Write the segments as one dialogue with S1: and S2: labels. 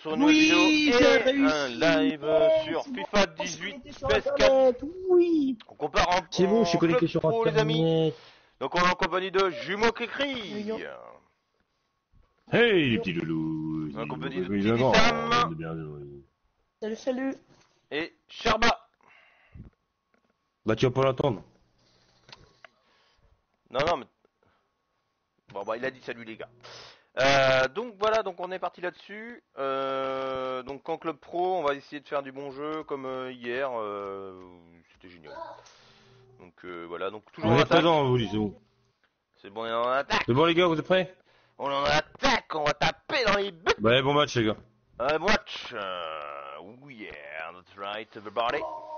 S1: sur une nouvelle vidéo
S2: Oui,
S1: et
S2: j'ai
S1: un
S2: réussi.
S1: live
S2: Ouais,
S1: sur
S2: c'est bon,
S1: FIFA
S2: je suis
S1: 18
S2: connecté sur la
S1: PES 4.
S2: tablette. Oui.
S1: On compare
S2: C'est bon, je suis
S1: en club
S2: connecté sur
S1: pro les amis.
S2: internet.
S1: Donc on est en compagnie de Jumeau
S3: Yo,
S1: Kékri.
S3: yo.
S2: Hey, les
S3: Yo.
S2: petits loulous.
S1: On est en compagnie de
S2: Ils
S1: Titi Sam
S2: de bienvenue.
S3: Salut, salut.
S1: et Sherba.
S2: Bah, tu vas pas l'attendre.
S1: Non mais... Bon bah il a dit salut les gars. Donc voilà, donc on est parti là-dessus. Donc en club pro, on va essayer de faire du bon jeu comme hier. C'était génial. Donc voilà, donc toujours
S2: On
S1: en
S2: est
S1: attaque.
S2: présent, vous, lisez-vous.
S1: C'est bon, on est en attaque.
S2: C'est bon, les gars, vous êtes prêts?
S1: On est en attaque, on va taper dans les buts.
S2: Bah, bon match, les gars.
S1: Watch. Oh yeah, that's right, everybody.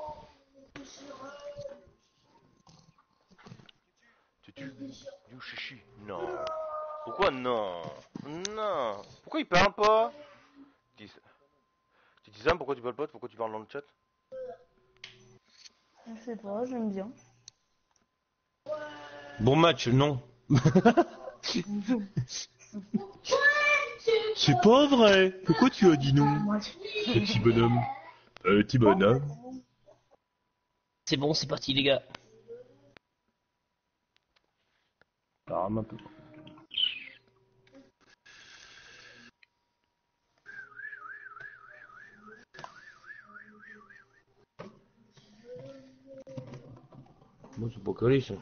S1: You chichi. Non. Pourquoi non? Non. Pourquoi il parle pas? Titi Sam, pourquoi tu parles pas? Pourquoi tu parles dans le chat?
S3: Je sais pas, j'aime bien.
S2: Bon match, non. C'est pas vrai. Pourquoi tu as dit non? Petit bonhomme. Petit bonhomme.
S4: C'est bon, c'est parti les gars.
S2: Rame un peu. Moi, c'est pas collé, ça.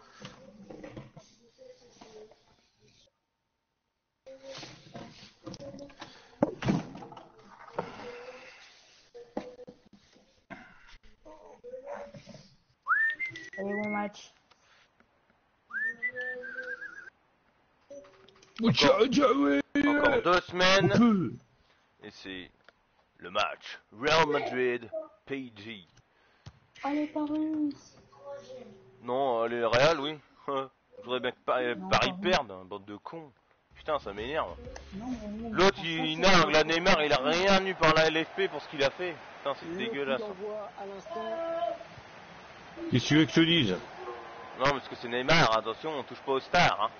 S3: Allez, bon match.
S1: Encore 2 semaines.
S2: On peut.
S1: Et c'est le match Real Madrid PSG.
S3: Allez, Paris.
S1: Non, les Real, oui. Je voudrais bien que Paris
S3: Non,
S1: Paris
S3: pardon.
S1: perde, hein, bande de cons. Putain, ça m'énerve.
S3: Non, mais non,
S1: L'autre,
S3: franchement,
S1: il
S3: c'est
S1: nargue, la
S3: bon.
S1: Neymar, il a rien eu par la LFP pour ce qu'il a fait. Putain, c'est
S5: Le
S1: dégueulasse.
S5: coup d'envoi à l'instant.
S2: Qu'est-ce que tu veux que je te dise?
S1: Non, parce que c'est Neymar, attention, on touche pas aux stars. Hein.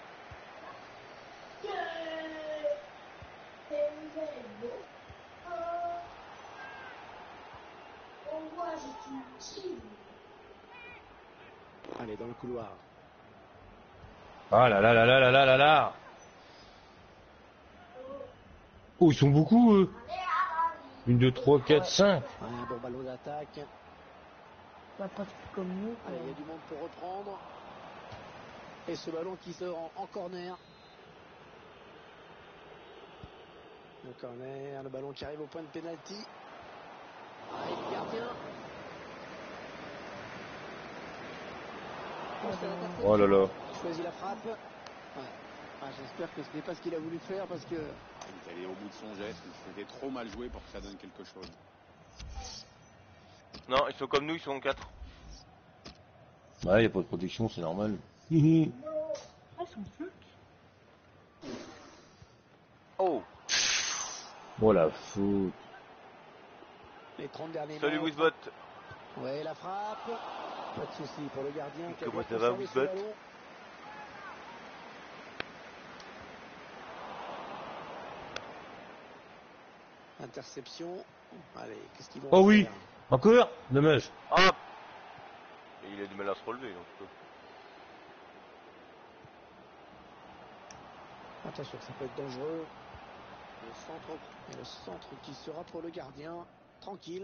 S5: Allez, dans le couloir.
S2: Ah là là là là là là là là. Oh, ils sont beaucoup, eux. 1, 2, 3, 4, 5.
S5: Un bon ballon d'attaque.
S3: Pas plus comme nous.
S5: Allez, il y a du monde pour reprendre. Et ce ballon qui sort en corner. Le corner, le ballon qui arrive au point de pénalty. Ah, et le gardien.
S2: Oh là là.
S5: Il choisit la frappe. Ouais. Ah, j'espère que ce n'est pas ce qu'il a voulu faire parce que...
S6: Il est allé au bout de son geste, c'était trop mal joué pour que ça donne quelque chose.
S1: Non, ils sont comme nous, ils sont 4.
S2: Ouais, y a pas de protection, c'est normal.
S3: Ah, ils sont cinq.
S1: Oh,
S2: Oh la faute.
S5: Les 30 derniers
S1: salut
S5: mètres.
S1: Wizbot.
S5: Ouais, la frappe. Pas de souci pour le gardien qui a
S1: Comment
S5: bien
S1: ça va,
S5: conservé ce
S1: Wizbot?
S5: ballon. Interception. Allez, qu'est-ce qu'ils vont
S2: Oh oui.
S5: faire?
S2: Encore? Dommage.
S1: Hop. Et il a du mal à se relever, donc.
S5: Attention, ça peut être dangereux. Le centre qui sera pour le gardien. Tranquille.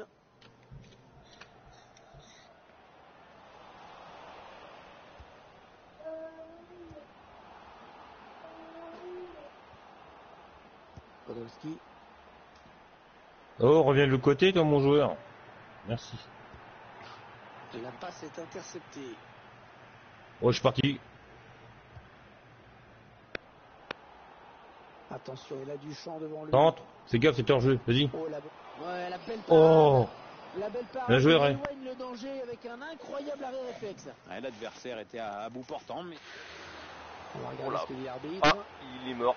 S5: Podolski.
S2: Oh, reviens de l'autre côté, toi, mon joueur. Merci.
S5: La passe est interceptée.
S2: Oh, je suis parti.
S5: Attention, il a du champ devant lui.
S2: Tente. Fais gaffe, c'est hors jeu. Vas-y.
S5: Oh, ouais, la belle parade.
S2: Oh.
S5: La belle parade.
S2: Bien joué,
S5: Il
S2: Ray.
S5: éloigne le danger avec un incroyable arrêt réflexe.
S6: Ouais, l'adversaire était à bout portant, mais
S5: On va
S1: Oh
S5: regarder
S1: là.
S5: ce que dit l'arbitre.
S1: Ah, il est mort.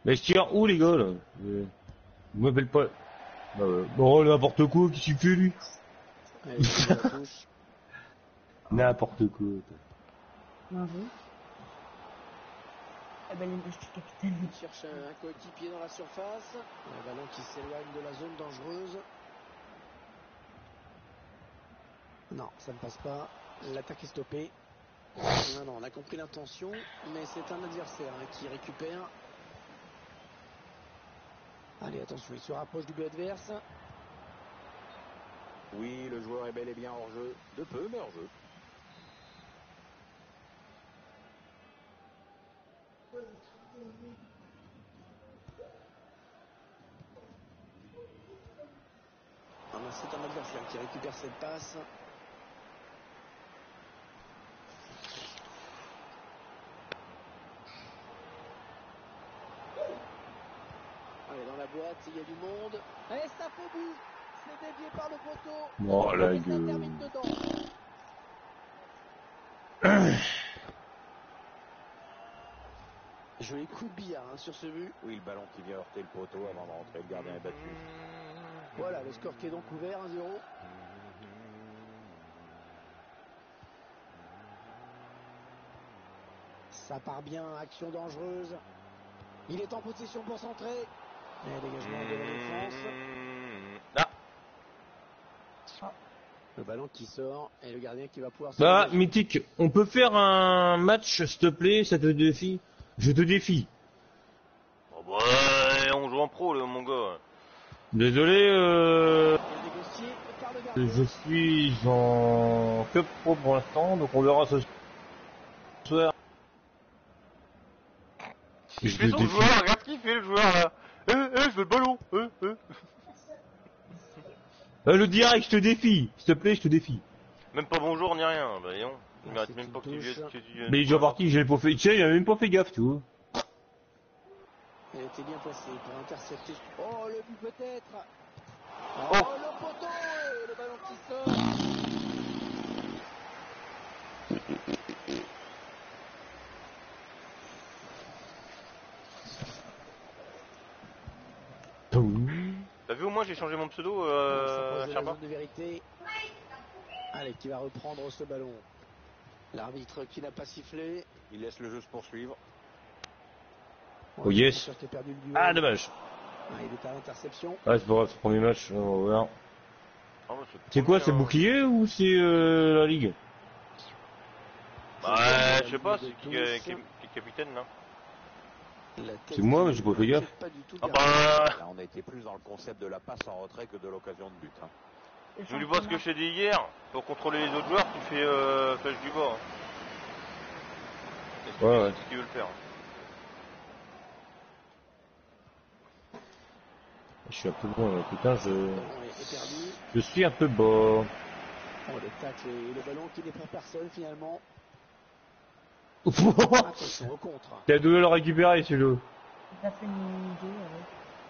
S2: Mais je tire où les gars là Vous m'appelez pas. Bon, n'importe quoi, qui s'y fait lui
S5: Allez, c'est la touche.
S2: N'importe quoi.
S3: Bien vu. Eh ben, l'image du capitaine.
S5: Il cherche un coéquipier dans la surface. Un ballon qui s'éloigne de la zone dangereuse. Non, ça ne passe pas. L'attaque est stoppée. Non, on a compris l'intention, mais c'est un adversaire qui récupère. Allez, attention, il se rapproche du but adverse.
S6: Oui, le joueur est bel et bien hors jeu. De peu, mais hors jeu.
S5: Ah ben, c'est un adversaire qui récupère cette passe. Allez, dans la boîte, il y a du monde. Et ça fait but. C'est dévié par le poteau.
S2: Oh la
S5: Et ça
S2: gueule.
S5: termine dedans. Joli coup de billard sur ce but.
S6: Oui, le ballon qui vient heurter le poteau avant de rentrer. Le gardien est battu.
S5: Voilà, le score qui est donc ouvert, 1-0. Ça part bien, action dangereuse. Il est en possession pour centrer. Et dégagement de la défense.
S1: Ah,
S5: Le ballon qui sort et le gardien qui va pouvoir se
S2: Bah,
S5: dégager.
S2: Mythique, on peut faire un match, s'il te plaît, ça te défie. Je te défie.
S1: oh bah, on joue en pro, là, mon gars.
S2: Désolé,
S5: Il est négocié par le gardien.
S2: je suis en Cup Pro pour l'instant, donc on verra ce soir.
S1: Il
S2: Je
S1: fait
S2: te
S1: son
S2: défie.
S1: joueur, regarde ce qu'il fait, le joueur, là. Je veux le ballon.
S2: Le direct, je te défie. S'il te plaît, je te défie.
S1: Même pas bonjour ni rien, bah non. Il
S5: Ah,
S1: mérite
S5: c'est
S1: même
S5: une
S1: pas que tu
S5: touche.
S1: viennes.
S2: Mais il est déjà parti, j'ai pas fait. Tiens, il a même pas fait gaffe, tu vois.
S5: Elle était bien placée pour intercepter. Oh, le but peut-être. Oh,
S1: Oh.
S5: le poteau et le ballon qui sort.
S1: T'as vu, au moins j'ai changé mon pseudo,
S5: On s'approche de la
S1: Sherpa.
S5: zone de vérité. Allez, qui va reprendre ce ballon. L'arbitre qui n'a pas sifflé.
S6: Il laisse le jeu se poursuivre.
S2: Oh, yes.
S5: Qui a perdu le duel.
S2: Ah, dommage.
S5: Ah, il est à l'interception.
S2: Ouais, c'est pas grave, c'est le premier match, on va voir.
S1: Ah, bah,
S2: C'est quoi,
S1: premier,
S2: c'est bouclier ou c'est la ligue?
S1: Bah, je sais pas, c'est qui est capitaine, là.
S5: La tête
S2: C'est moi,
S5: qui
S2: mais j'ai pas fait gaffe.
S5: pas du tout
S1: Ah
S5: le
S1: bah,
S6: Là, on a été plus dans le concept de la passe en retrait que de l'occasion de but. Hein.
S1: je lui vois ce que je t'ai dit hier. Pour contrôler les autres joueurs, tu fais flèche du bord.
S2: Ouais.
S1: C'est ce qu'il veut le faire.
S2: Je suis un peu loin, là. Putain,
S5: ballon est perdu.
S2: je suis un peu bas.
S5: Oh, le tacle et le ballon qui n'est pour personne finalement. Attention au contre.
S2: T'as dû le récupérer, celui-là.
S3: Il a fait une idée avec.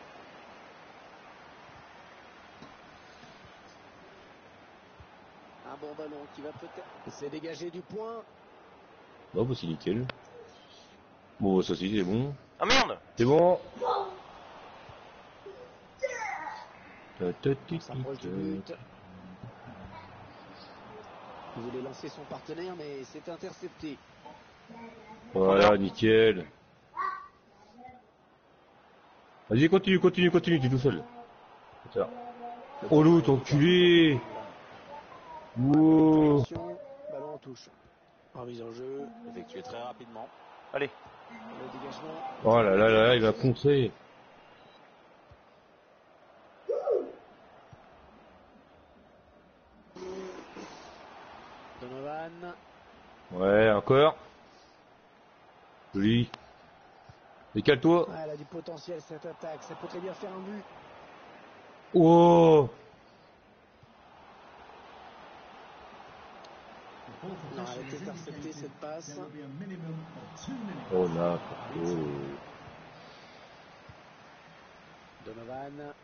S5: Un bon ballon qui va peut-être s'est dégagé du point.
S2: Bah, c'est nickel. Bon, ça c'est bon.
S1: Ah merde!
S2: C'est bon.
S5: On s'approche du but. Il voulait lancer son partenaire mais c'est intercepté.
S2: Voilà, nickel. Vas-y, continue, t'es tout seul. Ça. Oh l'autre, enculé. Wow.
S5: Attention, ballon en touche. Remise en jeu.
S6: Effectué très rapidement.
S1: Allez.
S5: Le dégagement.
S2: Oh là là là, il va contrer.
S5: Donovan.
S2: Ouais, encore. Joli. Décale-toi.
S5: Ah, elle a du potentiel cette attaque. Ça peut très bien faire un but.
S2: Oh.
S5: Non, elle a été interceptée cette passe.
S2: Oh n'importe quoi.
S5: Donovan.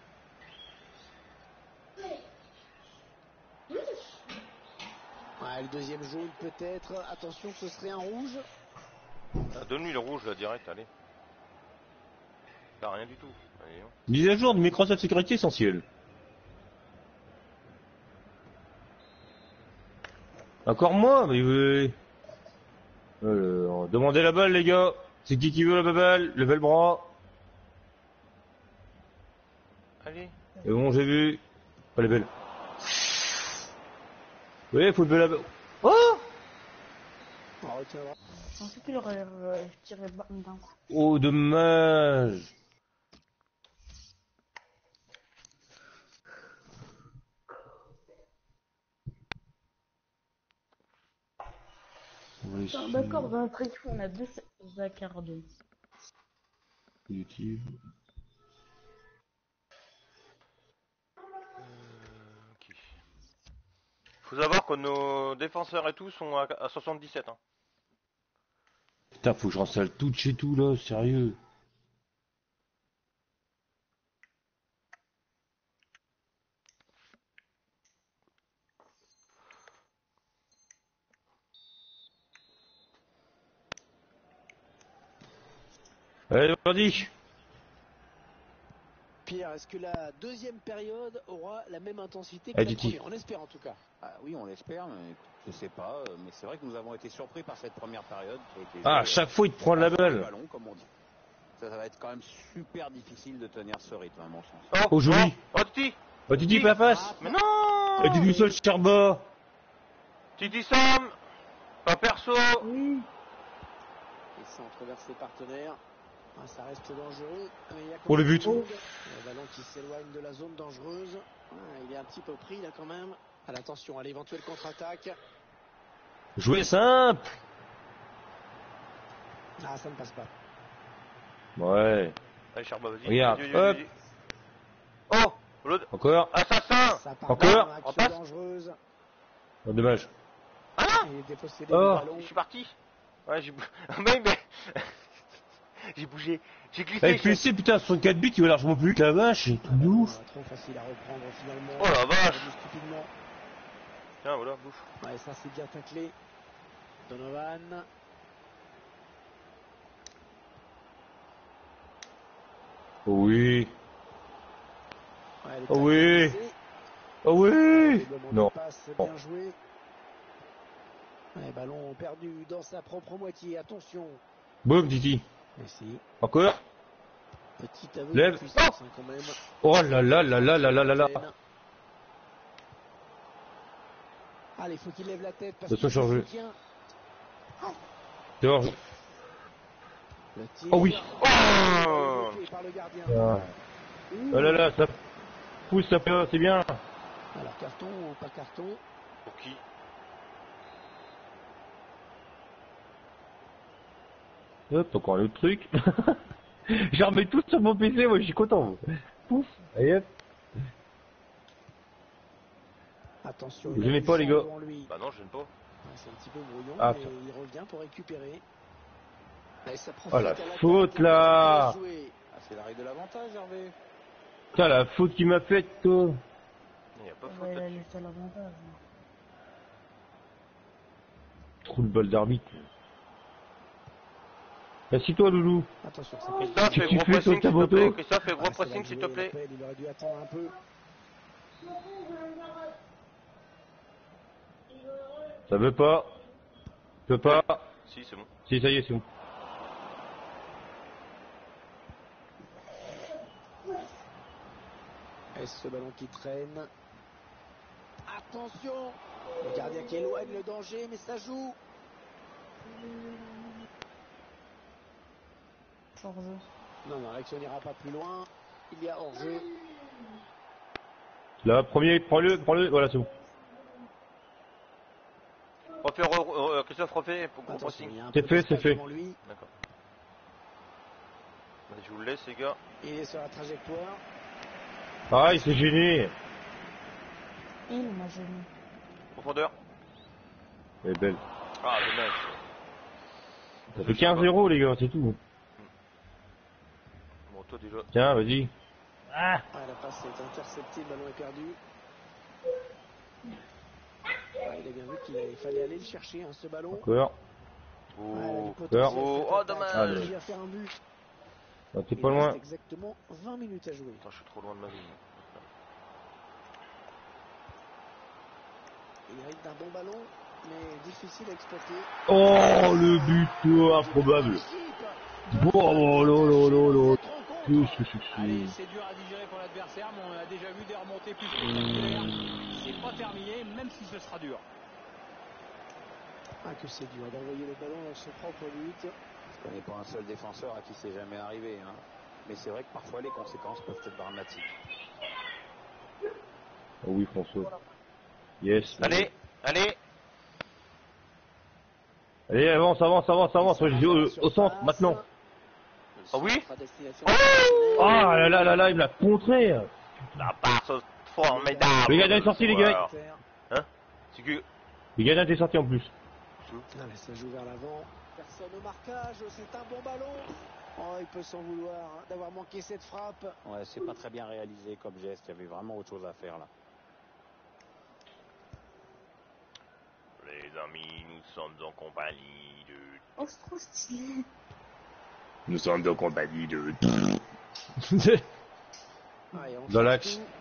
S5: Ah, le deuxième jaune peut-être. Attention, ce serait un rouge.
S1: Ah, donne-lui le rouge, là, direct, allez. T'as rien du tout. Allez, hein.
S2: Mise à jour de Microsoft Sécurité essentielle. Encore moi, mais alors, demandez la balle les gars. C'est qui veut la balle? Levez le bras.
S1: Allez.
S2: C'est bon, j'ai vu. Pas les belles. Oui, faut lever la balle. Oh!
S5: On retiendra.
S3: Je pensais qu'il aurait tiré d'un coup.
S2: Oh, dommage. Oui,
S3: Ah, d'accord, dans notre équipe, on a 2 Zaccardo.
S2: YouTube.
S1: Ok. Faut savoir que nos défenseurs et tout sont à 77. Hein.
S2: Putain, faut que je installe tout de chez tout là, sérieux. Allez, vas-y.
S5: Pierre, est-ce que la deuxième période aura la même intensité que
S2: Allez,
S5: la
S2: Titi.
S5: première? On espère en tout cas.
S6: Ah oui, on l'espère, mais je sais pas. Mais c'est vrai que nous avons été surpris par cette première période qui a été
S2: Ah, à
S6: jouée,
S2: chaque fois il te prend la
S6: le
S2: balle.
S6: ballon, comme on dit. Ça va être quand même super difficile de tenir ce rythme, à mon sens.
S2: Oh, joli.
S1: Oh, Titi.
S2: Oh, Titi, pas face.
S1: Mais non.
S2: Oh, Titi tout seul, Cherba.
S1: Titi Sam. Pas perso.
S3: Oui.
S5: Et centre vers ses partenaires. Ah, ça reste dangereux. Mais il y a
S2: Pour le but.
S5: Le ballon qui s'éloigne de la zone dangereuse. Ah, il est un petit peu pris là quand même. À l'attention à l'éventuelle contre-attaque.
S2: Jouer simple.
S5: Ah, ça ne passe pas.
S2: Ouais.
S1: Allez, Charba, vas-y.
S2: Regarde,
S1: Vas-y,
S2: hop.
S1: vas-y. Oh, l'autre.
S2: Encore.
S1: Assassin.
S5: Ça part
S2: Encore.
S5: dans une
S1: En
S5: action
S1: passe.
S5: dangereuse.
S2: Oh, dommage.
S1: Ah,
S5: Il est dépossédé
S2: Oh.
S5: du ballon.
S1: je suis parti. Ouais, j'ai bougé. mais... j'ai bougé. J'ai glissé.
S2: Avec PC, putain, 64 buts, il va largement plus que la vache. C'est tout de ouf.
S5: Trop facile à reprendre finalement.
S1: Oh la vache.
S5: Stupidement.
S1: Tiens, voilà, bouffe.
S5: Ouais, ça c'est bien taclé. Donovan.
S2: Oh oui.
S5: Ouais,
S2: Oh oui. Oh oui. Non.
S5: Bien joué. Ouais, ballon perdu dans sa propre moitié. Attention.
S2: Boum, Titi.
S5: Merci.
S2: Encore.
S5: Petit aveu
S2: Lève.
S5: de puissance quand même.
S2: Oh là là là là là là là là.
S5: Allez, faut qu'il lève la tête parce
S2: De
S5: qu'il
S2: se changer.
S5: soutient.
S2: Dehors.
S5: Le tir.
S2: Oh oui.
S1: Oh.
S5: Bloqué par le gardien.
S2: Ah. Oh là là, ça pousse, ça peut, c'est bien.
S5: Alors carton ou pas carton?
S1: Pour qui?
S2: Hop, encore un autre truc. J'en remets tout sur mon PC, moi je suis content. Pouf. Allez hop.
S5: Attention.
S2: Vous
S5: il a
S2: aimez
S5: du
S2: pas, les
S5: champ
S2: gars?
S5: devant lui.
S1: Bah non, je n'aime pas.
S5: Ouais, c'est un petit peu brouillon,
S2: Ah,
S5: mais
S2: ça.
S5: il revient pour récupérer. Et ça profite
S2: Oh la
S5: à l'attaque.
S2: faute là.
S5: Bien joué.
S6: Ah, c'est l'arrêt de l'avantage, Hervé.
S2: Putain, la faute qu'il m'a faite, toi.
S1: Il n'y a pas faute
S3: Ouais, il a
S1: là-dessus.
S3: laissé l'avantage.
S2: Trop de balle d'arbitre. Assis-toi, Loulou.
S5: Attention, ça
S1: Christophe,
S2: Tu
S1: fais gros
S2: fais
S1: pressing
S2: sur ta
S1: s'il te
S2: moto?
S1: plaît. Christophe, fais gros
S5: Ah, ça va
S1: pressing s'il te
S5: jouer,
S1: plaît.
S5: l'appel, il aurait dû attendre un peu.
S2: Ça veut pas. Peut pas.
S1: Si, c'est bon.
S2: Si, ça y est, c'est bon.
S5: Et ce ballon qui traîne. Attention. Le gardien qui éloigne le danger, mais ça joue.
S3: Hors-jeu.
S5: Non, l'action n'ira pas plus loin. Il y a hors-jeu.
S2: Là, premier, prends-le, voilà, c'est bon.
S1: Refais, Christophe, refais pour gros
S5: Attention,
S1: pressing.
S5: il y a un
S2: C'est
S5: peu
S2: fait,
S5: d'espace
S2: c'est fait.
S5: devant lui.
S1: D'accord. Allez, je vous le laisse, les gars.
S5: Il est sur la trajectoire.
S2: Ah, il s'est gêné.
S3: Il m'a gêné.
S1: Profondeur.
S2: Elle est belle.
S1: Ah, dommage.
S2: Ça fait 15-0, les gars, c'est tout.
S1: Bon, toi déjà.
S2: Tiens, vas-y. Ah.
S5: Ah, la passe est interceptée, le ballon est perdu. Ah, il a bien vu qu'il fallait aller le chercher, hein, ce ballon.
S2: Encore.
S1: Oh,
S5: Ah, elle a du potentiel,
S1: oh,
S5: cette
S1: oh,
S5: attaque.
S1: dommage.
S2: Allez.
S5: Il va faire un but.
S2: Ah, t'es
S5: Il
S2: pas
S5: reste
S2: loin.
S5: exactement 20 minutes à jouer.
S1: Attends, je suis trop loin de ma vie.
S5: Il hérite d'un bon ballon, mais difficile à exploiter.
S2: Oh, le but improbable. Oh, là.
S6: Allez, c'est dur à digérer pour l'adversaire, mais on a déjà vu des remontées plus spectaculaires. C'est pas terminé, même si ce sera dur.
S5: Ah, que c'est dur d'envoyer le ballon dans son propre but.
S6: Je connais pas un seul défenseur à qui c'est jamais arrivé, hein. Mais c'est vrai que parfois les conséquences peuvent être dramatiques.
S2: Oh oui, François. Yes.
S1: Allez, allez.
S2: Allez, avance. Au centre, maintenant.
S1: Ah oui.
S2: Ah là, il me l'a contré.
S1: La passe formidable.
S2: Le gardien est sorti, les gars.
S1: Hein? C'est que...
S2: Le gardien était sorti en plus.
S5: Ah, mais ça joue vers l'avant. Personne au marquage, c'est un bon ballon. Oh, il peut s'en vouloir hein, d'avoir manqué cette frappe.
S6: Ouais, c'est pas très bien réalisé comme geste, il y avait vraiment autre chose à faire là.
S1: Les amis, nous sommes en compagnie de...
S3: Oh, c'est trop stylé.
S2: Nous sommes en compagnie de...
S5: Allez, on
S2: Dans
S5: change
S2: l'axe.
S5: tout.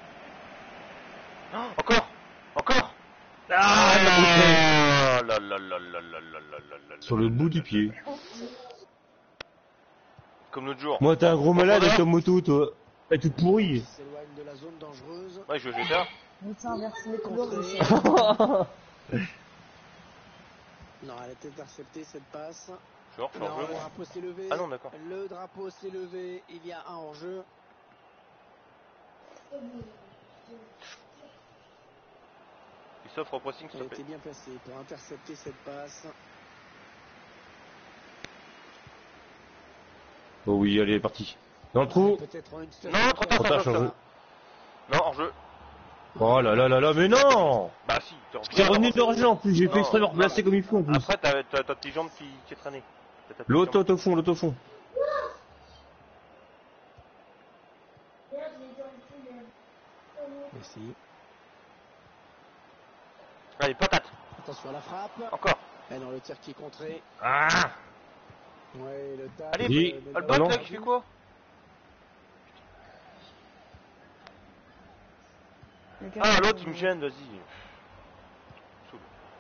S1: Oh, encore.
S2: Ah, il m'a contré.
S1: Là.
S2: Sur le bout du pied.
S1: Comme l'autre jour.
S2: Moi, t'es un gros malade avec ta moto, toi. Elle est toute
S5: Il
S2: pourrie.
S5: s'éloigne de la zone dangereuse.
S1: Ouais, je vais ça.
S3: Mais c'est inversé les couleurs.
S5: Contré.
S3: mais
S5: Non, elle était interceptée cette passe.
S1: Genre, je suis en
S5: Non,
S1: jeu.
S5: le drapeau s'est levé.
S1: Ah non, d'accord.
S5: Le drapeau s'est levé. Il y a un hors-jeu.
S1: Il s'offre au pressing, s'il
S5: Elle
S1: te
S5: était
S1: plaît.
S5: bien placée pour intercepter cette passe.
S2: Oh oui, allez, parti. Dans le trou.
S5: Peut-être une seule
S1: Non, trop tard,
S2: Trop tard,
S1: ça.
S2: change.
S1: Non, hors jeu.
S2: Oh là, mais non.
S1: Bah si,
S2: T'es revenu de l'origine en plus, j'ai fait
S1: Non.
S2: exprès de me replacer comme il faut en plus.
S1: Après, t'as ta petite jambe qui est traînée. T'as ta petite
S2: L'auto
S1: jambe.
S2: au fond.
S5: Merci.
S1: Allez, patate.
S5: Attention à la frappe.
S1: Encore.
S5: Et dans le tir qui est contré.
S2: Ah.
S5: Ouais, le tac.
S1: Allez,
S2: Oui.
S1: le
S2: Ah
S1: bot
S2: non.
S1: là, qui fait quoi? Ah, l'autre, il me gêne, vas-y. Saoule.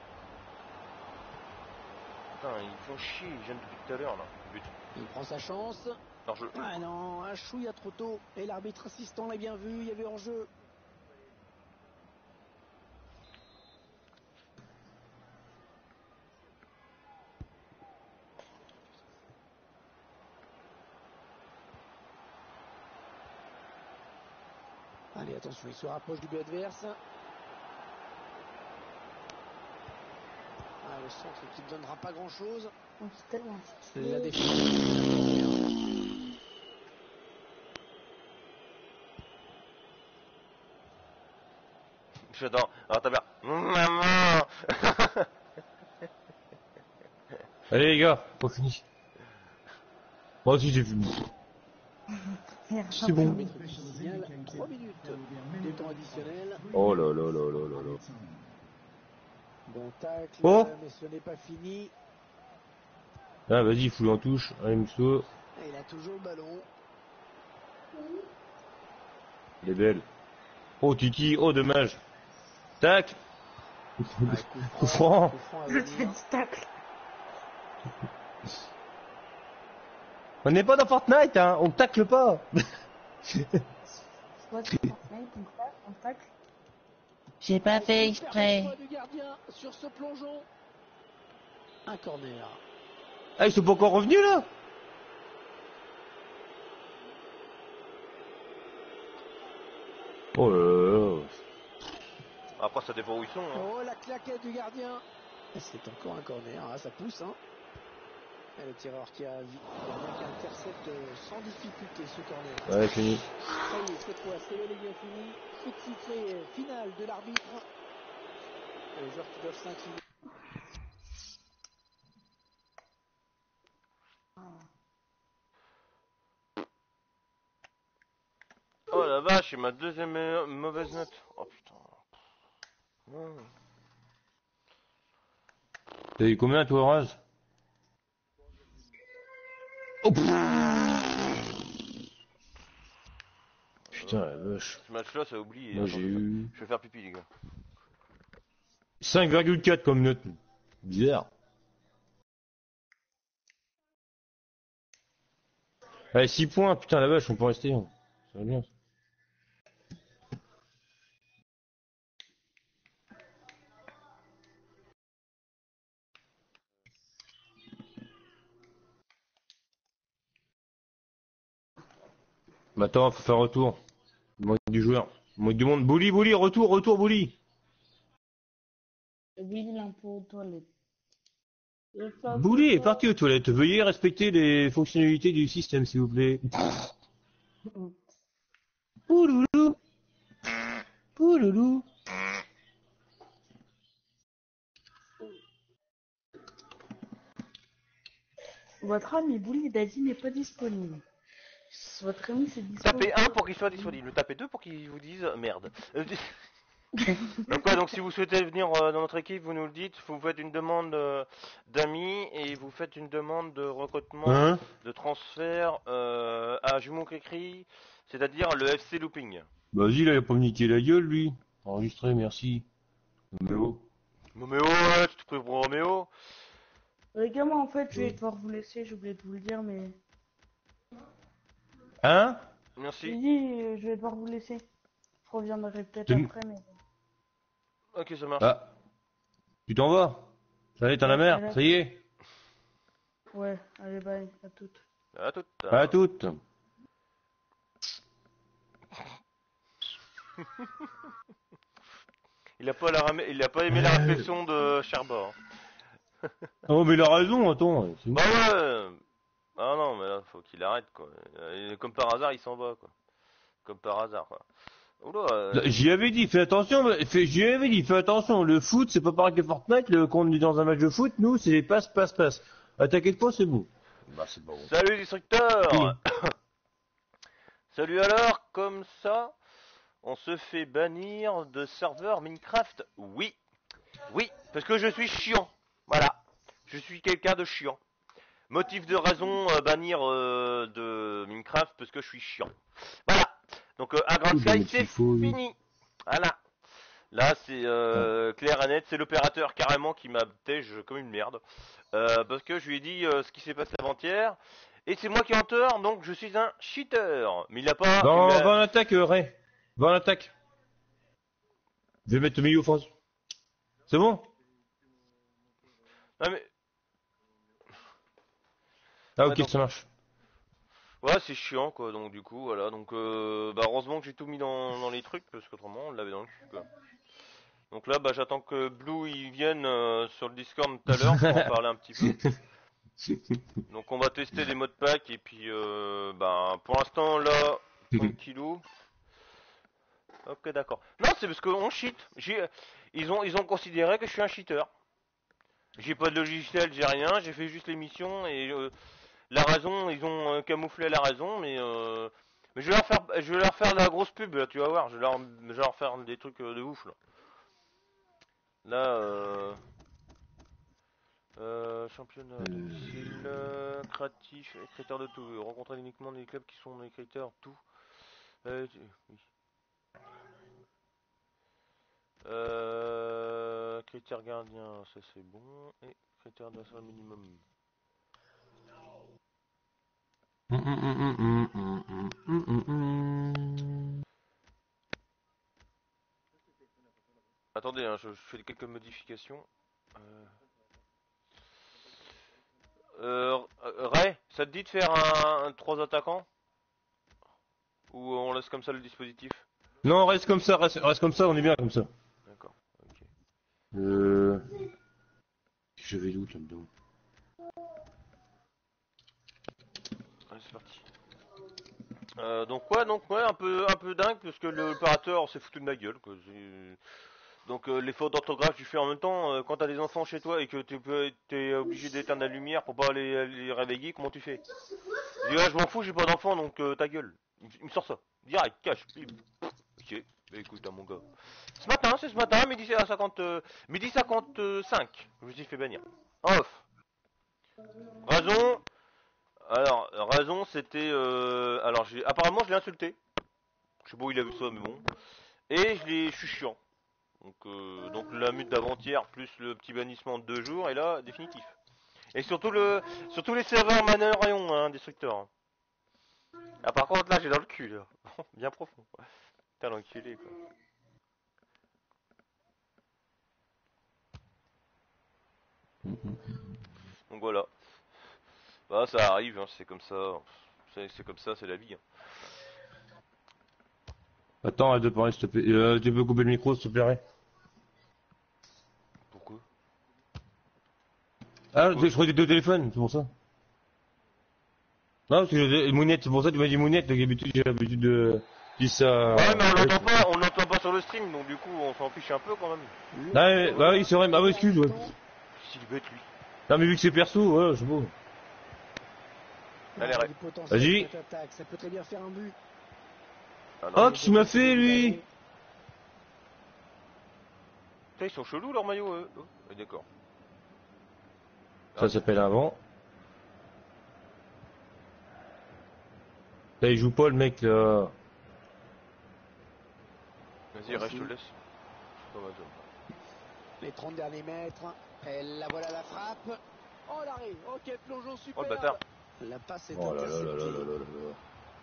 S1: Putain, ils font chier, ils gênent depuis tout à l'heure, là. But.
S5: Il prend sa chance.
S1: Hors jeu.
S5: Ah non, un chouïa trop tôt. Et l'arbitre assistant l'a bien vu, il y avait hors-jeu. Allez, attention, il se rapproche du but adverse. Ah, le centre qui ne donnera pas grand-chose.
S3: Oh, c'est tellement
S5: La
S3: stylé.
S5: défense.
S1: J'adore. Alors, ta mère. Maman.
S2: Allez les gars, pas fini. Moi aussi j'ai fini. C'est bon.
S5: L'arbitre qui signale 3 minutes de temps additionnel.
S2: Oh là.
S5: Bon tacle,
S2: Oh.
S5: mais ce n'est pas fini.
S2: Ah vas-y, fous-le en touche. Allez Musso,
S5: Et il a toujours le ballon.
S2: elle est belle. Oh Titi, oh dommage. Tac. Coup franc.
S5: Coup franc à
S3: Je te fais
S5: venir.
S3: du tacle.
S2: On n'est pas dans Fortnite, hein. On tacle pas.
S3: C'est quoi ce Fortnite, on tacle?
S4: J'ai pas fait
S5: Super
S4: exprès.
S5: choix du gardien sur ce plongeon. Un corner.
S2: Ah, ils sont pas encore revenus là. Oh là là.
S1: Après, ça dépend où ils sont. Hein.
S5: Oh, la claquette du gardien. Et c'est encore un corner. Ah, ça pousse, hein. Et le tireur qui intercepte sans difficulté ce corner.
S2: Ouais, fini.
S5: Ça y est, cette fois, c'est le bien fini. Petit sifflet final de l'arbitre. Les joueurs qui doivent s'incliner.
S1: Oh la vache, c'est ma deuxième mauvaise note. Oh putain.
S2: T'as eu combien toi, Raz? Oh, pff.
S7: Putain, la vache.
S1: Ce match-là, ça oublie.
S7: Moi, j'ai eu
S1: Je vais faire pipi, les gars.
S7: 5,4 comme note. Bizarre. Allez, 6 points, putain, la vache, on peut rester. Hein. Ça va bien. Bah attends, faut faire retour. Il manque du joueur. Il manque du monde. Bouli, Bouli, retour, retour, Bouli.
S3: Oui, l'impôt aux toilettes.
S7: Bouli est parti aux toilettes. Veuillez respecter les fonctionnalités du système, s'il vous plaît. Pouloulou. Pouloulou.
S3: Votre ami Bouli Daddy n'est pas disponible. Votre ami c'est disponible.
S1: Tapez 1 pour qu'il soit disponible. Tapez 2 pour qu'il vous dise merde. Donc quoi, donc si vous souhaitez venir dans notre équipe, vous nous le dites, vous faites une demande d'amis et vous faites une demande de recrutement,
S7: Hein?
S1: de transfert à Jumeau Cricri, c'est-à-dire le FC Looping.
S7: Vas-y, là, il a pas me niquer la gueule, lui. Enregistré, merci. Numéro.
S1: Roméo, ouais, tu te pries pour Roméo.
S3: Les gars, moi en fait, je vais devoir vous laisser, j'ai oublié de vous le dire, mais.
S7: Hein?
S3: J'ai
S1: Merci.
S3: dit, je vais devoir vous laisser. Je reviendrai peut-être
S7: Tu-
S3: après, mais.
S1: Ok, ça marche.
S7: Ah. Tu t'en vas? Ça y est, t'en as mer? Ça y est?
S3: Ouais, allez, bye, à toutes.
S1: À toute.
S7: À toutes.
S1: Il a pas aimé la réflexion de Cherba. Hein.
S7: Oh, mais il a raison, attends. C'est bon.
S1: Bah ouais. Ah non, mais là, faut qu'il arrête, quoi. Comme par hasard, il s'en va, quoi. Comme par hasard, quoi. Oula,
S7: J'y avais dit, fais attention, j'y avais dit, fais attention, le foot, c'est pas pareil que Fortnite, quand on est dans un match de foot, nous, c'est passe, passe, passe. Attaquer de points, c'est bon. Bah, c'est bon.
S1: Salut, destructeur.
S7: Oui.
S1: Salut alors, comme ça, on se fait bannir de serveur Minecraft? Oui. Oui, parce que je suis chiant. Voilà. Je suis quelqu'un de chiant. Motif de raison, bannir de Minecraft parce que je suis chiant. Voilà. Donc un grand sky, c'est fini. Voilà. Là, c'est clair et net, c'est l'opérateur carrément qui m'a tège comme une merde. Parce que je lui ai dit ce qui s'est passé avant-hier. Et c'est moi qui ai en tort, donc je suis un cheater. Mais il a pas...
S7: Va en attaque, Ray. Va en attaque. Je vais mettre le milieu offensif. C'est bon?
S1: Non mais...
S7: Ah,
S1: Ouais,
S7: ok,
S1: donc-
S7: ça marche.
S1: Ouais, c'est chiant quoi, donc du coup, voilà. Donc bah heureusement que j'ai tout mis dans les trucs, parce qu'autrement on l'avait dans le cul quoi. Donc là, bah j'attends que Blue il vienne sur le Discord tout à l'heure pour en parler un petit peu. Donc on va tester des modes pack et puis bah pour l'instant là, tranquillou. Ok d'accord. Non c'est parce qu'on cheat. Ils ont considéré que je suis un cheater. J'ai pas de logiciel, j'ai rien, j'ai fait juste l'émission et la raison, ils ont camouflé la raison, mais je vais leur faire de la grosse pub là, tu vas voir, je vais leur faire des trucs de ouf là. Là championnat, domicile, créatif, critères de tout, rencontrer uniquement des clubs qui sont des critères tout. Oui. Critères gardiens, ça c'est bon, et critères d'assaut minimum. Attendez, hein, je fais quelques modifications. Ray, ça te dit de faire un 3 attaquants? Ou on laisse comme ça le dispositif?
S7: Non, reste comme ça, reste comme ça, on est bien comme ça.
S1: D'accord, ok.
S7: J'avais doute là-dedans.
S1: Allez, c'est parti. Donc ouais, un peu dingue parce que l'opérateur s'est foutu de ma gueule quoi. Donc les fautes d'orthographe tu fais en même temps quand t'as des enfants chez toi et que t'es obligé d'éteindre la lumière pour pas les réveiller, comment tu fais? Je dis, ouais, je m'en fous, j'ai pas d'enfant donc ta gueule. Il me sort ça. Direct, cash. Bim. Ok, bah écoute hein, mon gars. C'est ce matin, midi 55, je me suis fait bannir. Off. Raison, c'était... apparemment, je l'ai insulté. Je sais pas où il a vu ça, mais bon. Et je suis chiant. Donc la mute d'avant-hier plus le petit bannissement de 2 jours, et là, définitif. Et surtout les serveurs Manorion, hein, destructeur. Hein. Ah par contre là j'ai dans le cul là. Bien profond. Putain l'enculé quoi. Donc voilà. Bah ça arrive, hein, c'est comme ça. C'est comme ça, c'est la vie. Hein.
S7: Attends, arrête de parler, s'il te plaît. Tu peux couper le micro, s'il te plaît.
S1: Pourquoi?
S7: Ah, je crois que t'étais au téléphone, c'est pour ça. Non, parce que Mounette, c'est pour ça que tu m'as dit Mounette, d'habitude j'ai l'habitude de dire ça.
S1: Ouais mais on l'entend pas sur le stream, donc du coup on s'en fiche un peu quand même.
S7: Bah oui, c'est vrai, ah ouais, excuse, ouais.
S1: S'il est bête lui.
S7: Non mais vu que c'est perso, ouais, c'est beau.
S1: Allez, arrête.
S7: Vas-y.
S5: Ça peut très bien faire un but.
S1: Ah, non,
S7: Oh, qu'est-ce qu'il m'a fait lui?
S1: putain, ils sont chelous leurs maillots eux. Oh, ouais, d'accord.
S7: Ça s'appelle un vent. Là, il joue pas le mec là.
S1: Vas-y, reste, je te laisse. Oh, bah,
S5: Les 30 derniers mètres. Et la voilà la frappe. Oh l'arrêt. Oh quel plongeon
S1: oh
S5: super.
S1: le bâtard.
S5: La passe est
S7: Oh là là là là
S5: interceptée.
S7: là là là.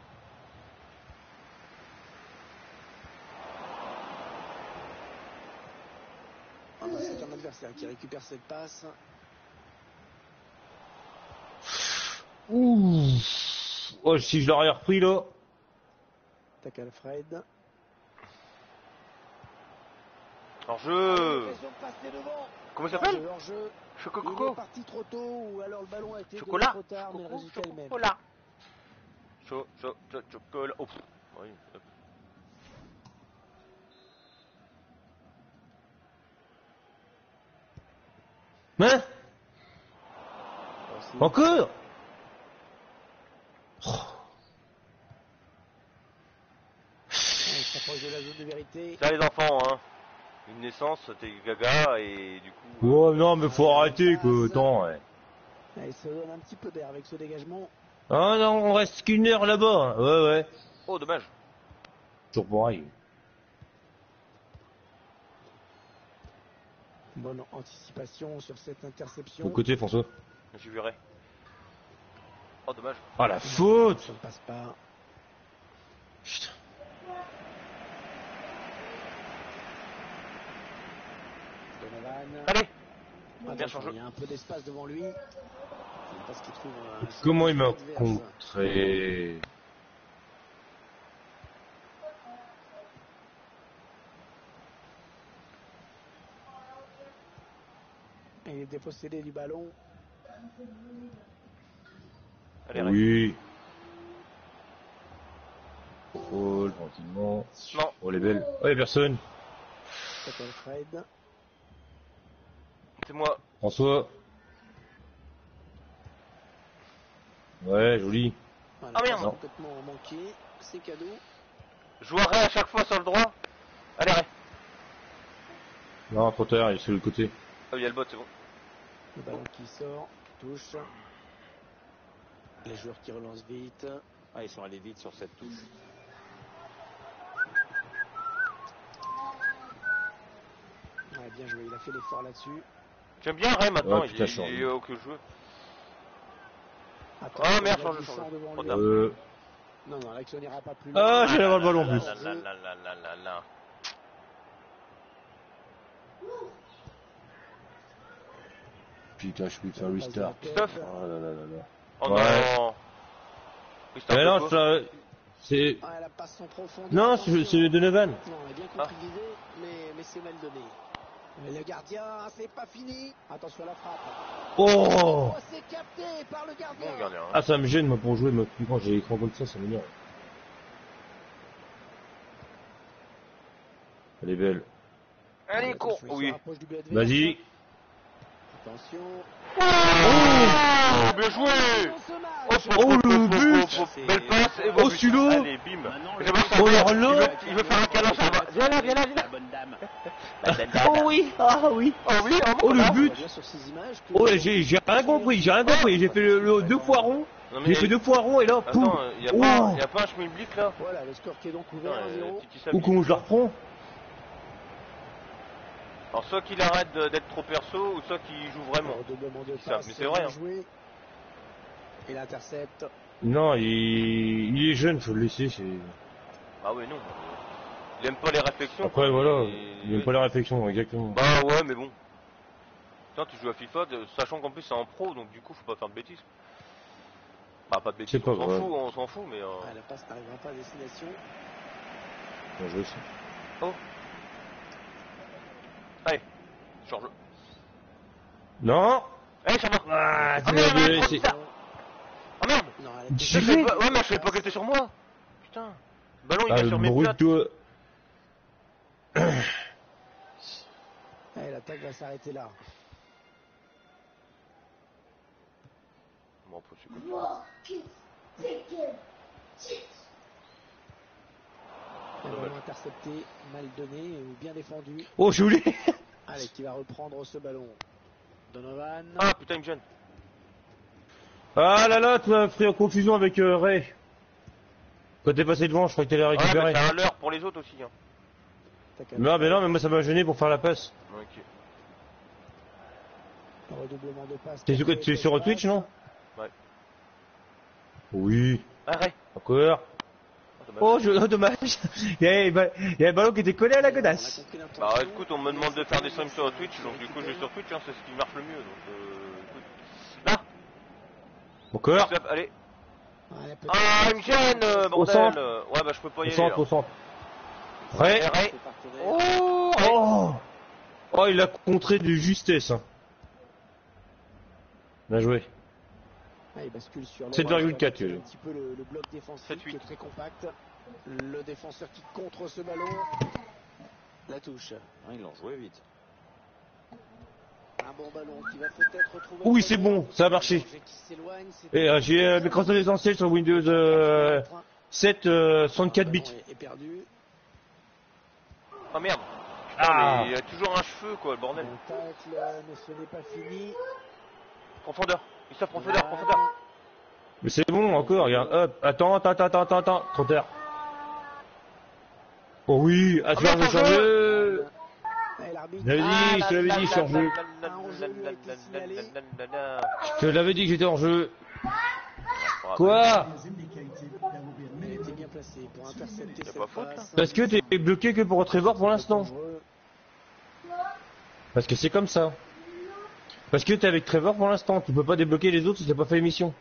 S5: Ah bah, c'est un adversaire qui récupère cette passe.
S7: Ouh. Oh, si je l'aurais repris là.
S5: Tac Alfred.
S1: Alors je.
S5: L'occasion de passer devant.
S1: Comment il s'appelle?
S5: Hors-jeu. Il est
S1: Chocococo.
S5: parti trop tôt ou alors le ballon a été donné
S1: Chocolat.
S5: trop tard, mais le résultat est le même.
S1: Chocolat. Chocolat. Oh, pff. Oui, hop.
S7: Hein? Encore?
S5: Il s'approche de la zone de vérité.
S1: Ça les enfants, hein. Une naissance, t'es gaga et du coup.
S7: Oh non, mais faut arrêter quoi, attends, ouais.
S5: Ah, il se donne un petit peu d'air avec ce dégagement.
S7: Ah non, on reste qu'une heure là-bas, hein. Ouais, ouais.
S1: Oh dommage.
S7: Toujours pareil.
S5: Bonne anticipation sur cette interception.
S7: Au côté, François.
S1: Je verrai. Oh dommage.
S7: Ah la faute!
S5: Ça ne passe pas.
S7: Putain.
S5: Donovan.
S1: Allez. Bien
S5: Attention,
S1: changé.
S5: il y a un peu d'espace devant lui. Parce qu'il trouve
S7: Comment il m'a
S5: adverse.
S7: contré?
S5: Il est dépossédé du ballon.
S1: Allez, arrête.
S7: Oui. Contrôle, tranquillement.
S1: Non.
S7: Oh, les belles. Oh, y'a personne.
S5: Tac Alfred.
S1: C'est moi.
S7: François. Ouais, joli.
S5: Voilà,
S1: Ah, merde.
S5: passe complètement manqué. C'est cadeau.
S1: Je jouerai à chaque fois sur le droit. Allez, arrête.
S7: Non, trop tard, il est sur le côté.
S1: Ah oui, il y a le bot, c'est bon.
S5: Le ballon qui sort. Touche. Les joueurs qui relancent vite.
S6: Ah, ils sont allés vite sur cette touche.
S5: Ouais, bien joué. Il a fait l'effort là-dessus.
S1: J'aime bien Ray maintenant,
S7: Ouais, putain,
S1: il est au que je veux.
S5: Attends,
S1: Ah merde,
S5: il a
S1: change.
S5: du sang devant
S1: Trop
S5: lui.
S1: tard.
S5: Non, non, l'action n'ira pas plus
S7: Ah,
S5: loin.
S7: j'allais avoir le ballon en plus.
S1: Là.
S7: Putain, je peux faire un restart.
S1: Christophe.
S7: Oh là là là là.
S1: Oh
S7: Ouais.
S1: non. Christophe,
S7: Mais
S1: de
S7: non,
S1: quoi
S7: c'est...
S5: Ah, la passe sans profondeur.
S7: Non,
S5: Attention.
S7: c'est Donovan.
S5: Non, on a bien compris l'idée, mais c'est mal donné. Mais le gardien, c'est pas fini. Attention à la frappe.
S7: Oh!
S5: C'est capté par le gardien.
S1: Bon, gardien. Hein.
S7: Ah, ça me gêne, moi, pour jouer, moi, quand j'ai l'écran comme ça m'énerve. Elle est belle.
S1: Allez, cours.
S5: Attention, il se
S1: Oui.
S5: rapproche du but adverse.
S7: Vas-y.
S5: Attention.
S1: Oh, bien joué.
S7: Oh, le but.
S1: Belle passe et
S7: Oh,
S1: but.
S7: celui-là.
S1: Allez, bim.
S6: Maintenant,
S1: Et j'aimerais ça.
S7: Oh, alors là.
S1: Il veut faire un câlin, ça va. Viens là.
S6: la bonne dame. La bonne dame.
S7: Oh oui, ah oui.
S1: Oh oui,
S7: Oh, le
S5: On
S7: but.
S5: voit bien sur ces images que-
S7: Oh, j'ai rien compris, j'ai fait le 2 fois rond.
S1: Non,
S7: J'ai fait 2 fois rond et là, poum.
S1: Attends, y a pas un schmilblick là?
S5: Voilà, le score qui est donc ouvert à 0.
S1: Titi
S7: Ou
S1: Sabi.
S7: comment je la reprends?
S1: Alors soit qu'il arrête d'être trop perso, ou soit qu'il joue vraiment.
S5: Redoublement de
S1: Ça,
S5: passe,
S1: mais c'est vrai,
S5: bien
S1: hein.
S5: joué. Et l'intercepte.
S7: Non, il est jeune, faut le laisser.
S1: Ah ouais, non. Il aime pas les réflexions.
S7: Après, voilà,
S1: Et-
S7: il aime pas la réflexion, exactement.
S1: Bah ouais, mais bon. Putain, tu joues à FIFA, sachant qu'en plus c'est en pro, donc du coup faut pas faire de bêtises. Bah pas de bêtises,
S7: C'est pas grave.
S1: on s'en fout, mais
S5: Ah, la passe n'arrivera pas à destination.
S7: Bien joué, ça.
S1: Allez, change.
S7: Non.
S1: Allez, ça va.
S7: Ah,
S1: Ah,
S7: tu
S1: merde,
S7: l'as
S1: merde,
S7: laissé.
S1: Ah merde.
S5: Non, elle
S7: J'y
S5: était-
S7: vais.
S1: Ouais, mais je savais pas qu'elle était sur moi. Putain. Le ballon il
S7: Ah,
S1: est sur mes
S7: brut,
S1: pattes.
S7: toi.
S5: Eh, l'attaque va s'arrêter là.
S1: Bon, c'est comme
S5: Un ballon intercepté, mal donné ou bien défendu.
S7: Oh, j'ai oublié.
S5: Allez, qui va reprendre ce ballon. Donovan.
S1: Ah putain, il me gêne.
S7: Ah là là, tu m'as fait en confusion avec Ray. Quand t'es passé devant, je crois que t'allais
S1: Ouais, mais
S7: récupérer.
S1: c'est à l'heure pour les autres aussi. Hein.
S7: Non, mais non, mais moi ça m'a gêné pour faire la passe.
S1: Ok.
S5: Redoublement de passe.
S7: T'es sur, tu es sur Twitch, non?
S1: Ouais.
S7: Oui.
S1: Arrête.
S7: Encore. Oh, dommage. Il y a un ballon qui était collé à la godasse.
S1: Bah écoute, on me demande de faire des streams sur Twitch, donc du coup je vais sur Twitch, hein, c'est ce qui marche le mieux. Donc, écoute. Là.
S7: Encore.
S1: Stop, allez.
S5: Ouais,
S1: Ah, il me gêne,
S7: Au
S1: bordel.
S7: centre.
S1: Ouais, bah je peux pas y
S7: Au
S1: aller.
S7: centre,
S1: là.
S7: au centre. Ray.
S1: Ray.
S5: Oh.
S1: Oh, Ray.
S7: Oh. Oh, il a contré de justesse. Hein. Bien joué.
S5: Ah, il bascule sur le
S7: 7,4,
S5: un petit peu le bloc défensif
S1: 7,8.
S5: qui est très compact. Le défenseur qui contre ce ballon. La touche.
S6: Ah, ils l'ont joué vite.
S5: Un bon ballon qui va peut-être retrouver.
S7: Oui,
S5: le
S7: c'est
S5: ballon.
S7: bon, ça a marché.
S5: Danger qui s'éloigne, c'est-
S7: Et j'ai Microsoft Essentiel sur Windows 7 64 bits.
S5: Le ballon est perdu.
S1: Ah merde.
S7: Ah.
S1: Mais il y a toujours un cheveu quoi, le bordel.
S5: Le tacle, mais ce n'est pas fini.
S1: Profondeur. Il sort profondeur, profondeur.
S7: Mais c'est bon, encore, regarde. Hop, attends. Trop tard. Oh oui,
S1: Ah,
S7: attends,
S1: mais
S7: je change.
S5: Et l'arbitre.
S7: Je l'avais dit, je te l'avais dit, je suis hors jeu. Je te l'avais dit que j'étais hors jeu. Quoi?
S5: Elle était bien placée pour intercepter
S1: pas
S5: cette
S1: faute, là.
S5: passe.
S7: Parce que t'es bloqué que pour Trevor pour l'instant. Parce que c'est comme ça. Parce que t'es avec Trevor pour l'instant. Tu peux pas débloquer les autres si t'as pas fait l'émission.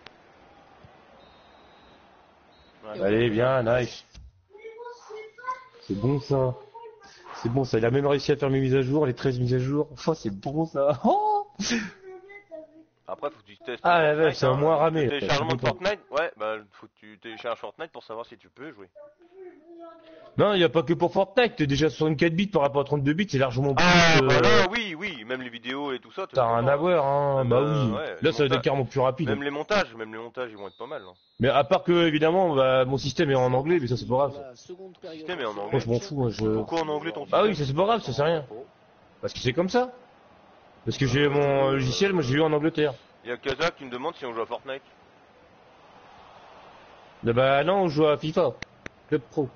S1: Ouais.
S7: Allez, bien, nice. C'est bon ça. C'est bon ça. Il a même réussi à faire mes mises à jour, les 13 mises à jour. Enfin, c'est bon ça. Oh.
S1: Après, faut que tu testes.
S7: Ah, la vache,
S1: Fortnite,
S7: c'est un
S1: hein.
S7: moins ramé.
S1: Le téléchargement de
S7: Je suis content.
S1: Fortnite, ouais, bah faut que tu télécharges Fortnite pour savoir si tu peux jouer.
S7: Non, il n'y a pas que pour Fortnite. T'es déjà sur une 4 bits par rapport à 32 bits, c'est largement plus.
S1: Ah, bah là, oui, même les vidéos et tout ça.
S7: T'as rien à voir, hein. Bah oui.
S1: ouais,
S7: Là, ça va
S1: monta-
S7: être carrément plus rapide.
S1: Même les montages, ils vont être pas mal. Hein.
S7: Mais à part que, évidemment, bah, mon système est en anglais, mais ça, c'est pas grave.
S5: La seconde période.
S1: Système est en anglais.
S7: Moi, je m'en fous. Moi, je...
S1: Pourquoi en anglais ton
S7: Bah oui, ça, c'est pas grave, ça, c'est rien. Parce que c'est comme ça. Parce que j'ai mon logiciel, moi, j'ai eu en Angleterre.
S1: Il y a Kaza qui me demande si on joue à Fortnite.
S7: Bah non, on joue à FIFA. Club Pro.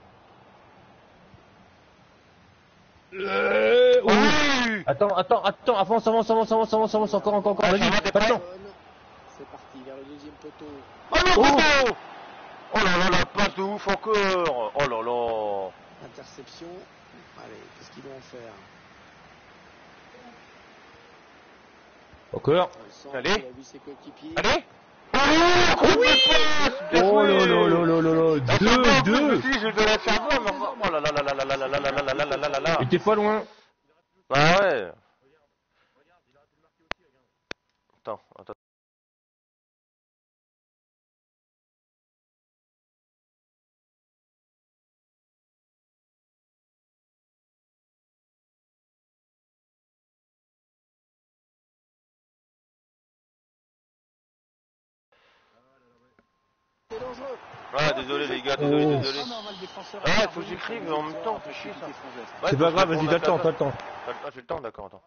S7: Oh. Attends, avance, encore,
S1: Ah,
S7: vas-y,
S1: ça va, t'es
S7: pas de
S1: prêt
S7: temps.
S5: C'est parti vers le deuxième poteau.
S1: Oh non, poteau. Oh là là, la passe de ouf encore. Oh là là.
S5: Interception. Allez, qu'est-ce qu'ils vont en faire?
S7: Encore.
S5: On sent
S1: Allez.
S5: qu'il a vu ses coéquipiers.
S1: Allez. Oh oui.
S7: Oh là là là là là là,
S1: Ah,
S7: 2-2.
S1: Si, je vais la faire voir, mais enfin, oh là là là là là là là là là là là là là là là.
S7: Et t'es pas loin.
S1: Ah ouais. Attends.
S5: C'est dangereux.
S1: Ah désolé les gars, désolé. Ah, faut que j'écrive en même temps, fais chier ça. Ouais,
S7: C'est
S1: faut
S7: pas
S1: que
S7: grave,
S1: je
S7: vas-y,
S1: réponde
S7: t'as
S1: à
S7: le temps.
S1: Ah, j'ai le temps, d'accord, attends.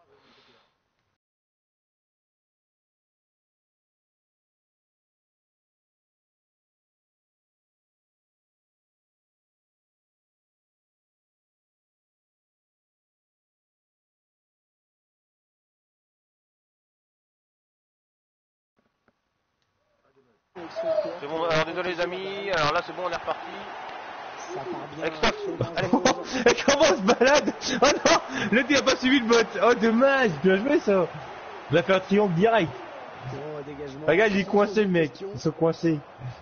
S5: avec son corps.
S1: C'est bon, alors désolé les amis, alors là c'est bon, on est reparti.
S5: Ça part bien.
S1: Extop. Allez.
S7: Comment on se balade? Oh non, le il a pas suivi le bot. Oh dommage, bien joué ça. Il a fait un triangle direct.
S5: Bon, dégagement.
S7: Regarde, il est coincé le mec. Ils sont coincés.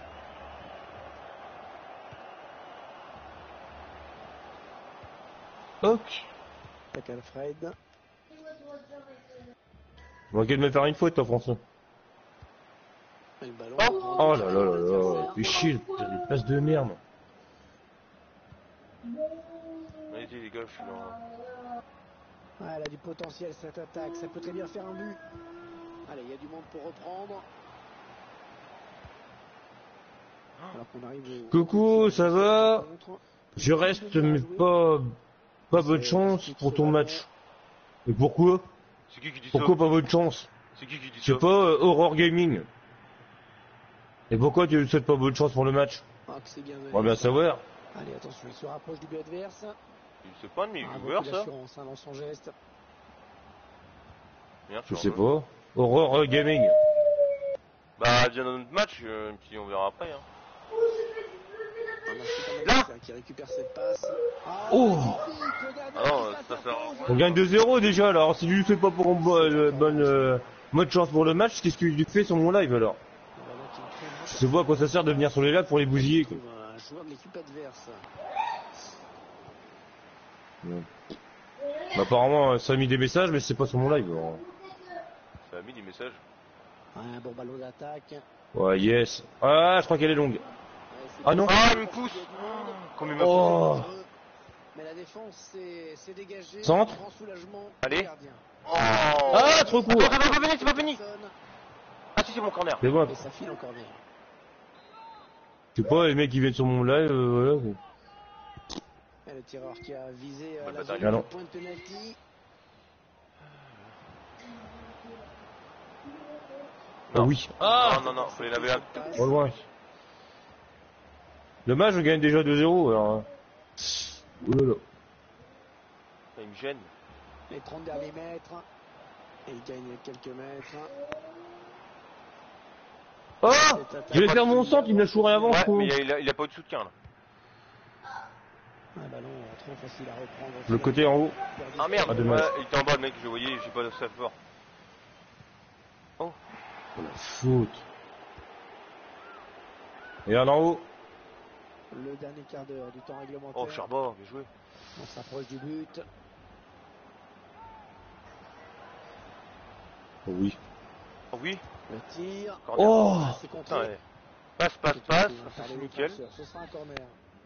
S7: Ok.
S5: Tac Alfred.
S7: On va me faire une faute, toi, François.
S5: Et le ballon.
S7: Oh là là là là. Fais chier, t'as des passes de merde.
S1: Allez-y les gars, je suis là.
S5: Ah, elle a du potentiel cette attaque, ça peut très bien faire un but. Allez, il y a du monde pour reprendre. Alors qu'on arrive au...
S7: Coucou, ça va? Je reste, mais pas bonne chance pour ton match. Et pourquoi?
S1: C'est qui dit
S7: Pourquoi
S1: ça?
S7: pas bonne chance?
S1: C'est qui dit
S7: Je sais
S1: ça?
S7: pas, Horror Gaming. Et pourquoi tu ne souhaites pas bonne chance pour le match?
S5: Ah, que c'est bien.
S7: On va bien savoir.
S5: Allez, attention, il se rapproche du but adverse.
S1: C'est pas de mes
S5: Ah,
S1: viewers
S5: beaucoup
S1: ça?
S5: d'assurance, hein, dans son geste.
S1: Merde,
S7: Je
S1: tu
S7: sais
S1: en veux.
S7: pas. Horror Gaming.
S1: Bah viens dans notre match, puis on verra après. Hein.
S5: Là
S1: Là
S5: qui récupère cette passe. Ah,
S7: Oh.
S5: magnifique, le gardien
S1: Ah non,
S5: qui
S1: ça
S5: s'interpose.
S7: On gagne 2-0 déjà, alors si tu lui fais pas pour bonne chance pour le match, qu'est-ce que tu fais sur mon live alors?
S5: Le ballon qui est très
S7: Je sais pas à quoi ça sert de venir sur les lives pour les bousiller quoi.
S5: Un joueur de l'équipe adverse.
S7: Bah, apparemment ça a mis des messages mais c'est pas sur mon live alors.
S1: Ça a mis des messages.
S5: Un bon ballon d'attaque.
S7: Ouais yes. Ah je crois qu'elle est longue.
S5: Ouais, c'est
S7: Ah non.
S1: Ah il me pousse. Comme il m'a poussé.
S7: Oh.
S5: Mais la défense s'est dégagée.
S7: Centre.
S5: Grand soulagement.
S1: Allez.
S5: du gardien.
S1: Oh.
S7: Ah trop court.
S1: Non, c'est pas fini, c'est pas fini. Ah si c'est mon corner.
S7: C'est bon.
S5: Et ça file en corner.
S7: Je sais pas les mecs qui viennent sur mon live voilà. Quoi.
S5: Et le tireur qui a visé
S1: Bonne
S5: la
S1: bataille.
S5: zone
S7: Ah
S5: de
S7: non.
S5: point de penalty.
S7: Ah oui.
S1: Ah non non, faut les laver là.
S5: Passe.
S7: Au loin. Dommage on gagne déjà 2-0 alors. Oh là là.
S1: Il me gêne.
S5: Les 30 derniers mètres. Et il gagne quelques mètres.
S7: Oh
S5: Cette attaque
S7: je vais faire mon centre, il me l'a chouré avant
S1: Ouais,
S7: trop.
S1: mais il a pas eu de soutien là.
S5: Un ballon trop facile à reprendre.
S7: Le côté en haut.
S1: Ah merde,
S7: Ah, dommage.
S1: ouais, il était en bas le mec, je voyais, j'ai pas ça fort.
S7: Oh la faute. Et un en haut.
S5: Le dernier quart d'heure du temps réglementaire.
S1: Oh Charbot, bien joué.
S5: On s'approche du but.
S7: Oh oui.
S1: Oh oui.
S5: Le tir.
S1: Corner.
S7: Oh
S5: C'est
S1: Putain,
S5: contré.
S1: ouais. Passe, passe, passe, ça c'est nickel.
S5: Ce sera un corner.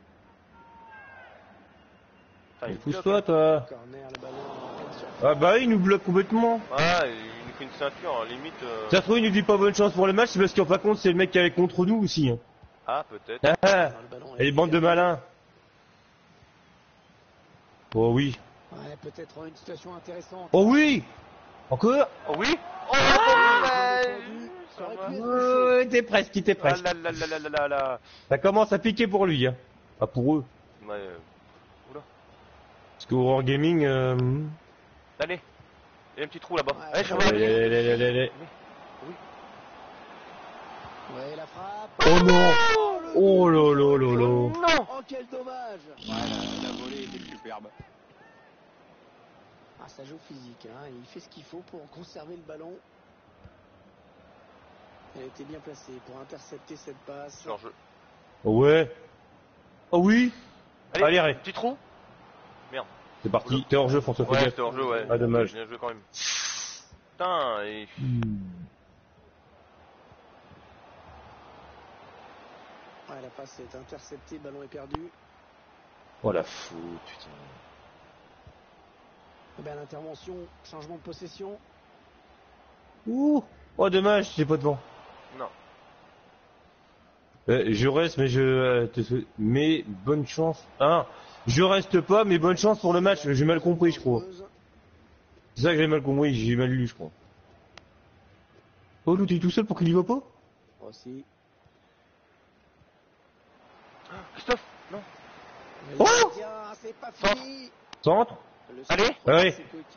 S1: Putain, il me
S7: Pousse-toi toi.
S5: Corner, le ballon en pleine surface.
S7: Ah bah il nous bloque complètement.
S1: Ouais, il nous fait une ceinture, hein, limite.
S7: Ça se trouve il nous dit pas bonne chance pour le match, c'est parce qu'en fin de compte c'est le mec qui est contre nous aussi. Hein.
S1: Ah, peut-être.
S7: Ah, ah.
S5: Alors, le ballon
S7: Et les bandes de malins. Oh oui.
S5: Ouais, peut-être une situation intéressante.
S7: Oh oui. Encore.
S1: Oh oui. Oh,
S5: Ah,
S1: ouais.
S5: ça aurait pu être chaud.
S7: Ouais, t'es presque, t'es
S1: Ah
S7: presque.
S1: là là là là là là là.
S7: Ça commence à piquer pour lui. Hein. Pas pour eux.
S1: Ouais,
S7: Parce que Horror Gaming.
S1: allez. Il y a un petit trou là-bas.
S5: Ouais,
S1: Allez, Charbot.
S7: Allez.
S5: Ouais, la frappe.
S7: Oh non. Oh là là là là.
S1: Non.
S5: Oh, quel dommage.
S6: La volée était superbe.
S5: Ah, ça joue physique, hein. Il fait ce qu'il faut pour conserver le ballon. Elle était bien placée pour intercepter cette passe.
S1: Sur jeu.
S7: Ouais. Oh oui. Allez, arrête.
S1: Petit trou.
S7: C'est parti. T'es hors jeu François. fais
S1: Ouais,
S7: gaffe.
S1: c'était hors jeu, ouais.
S7: Ah, dommage.
S1: Bien joué quand même. Putain, et...
S5: Ouais, la passe est interceptée, le ballon est perdu.
S7: Oh la faute, putain.
S5: Eh bien, l'intervention, changement de possession.
S7: Ouh. Oh dommage, j'ai pas de vent.
S1: Non.
S7: Je reste, mais bonne chance. Hein, je reste pas, mais bonne chance pour le match. J'ai mal compris, je crois. C'est ça que j'ai mal compris, j'ai mal lu, je crois. Oh, Lou, t'es tout seul pour qu'il y va pas?
S5: Aussi.
S1: Christophe. Non.
S7: Oh
S5: C'est pas fini.
S7: Centre.
S5: Le
S1: Allez.
S5: centre,
S7: Allez.
S5: c'est petit.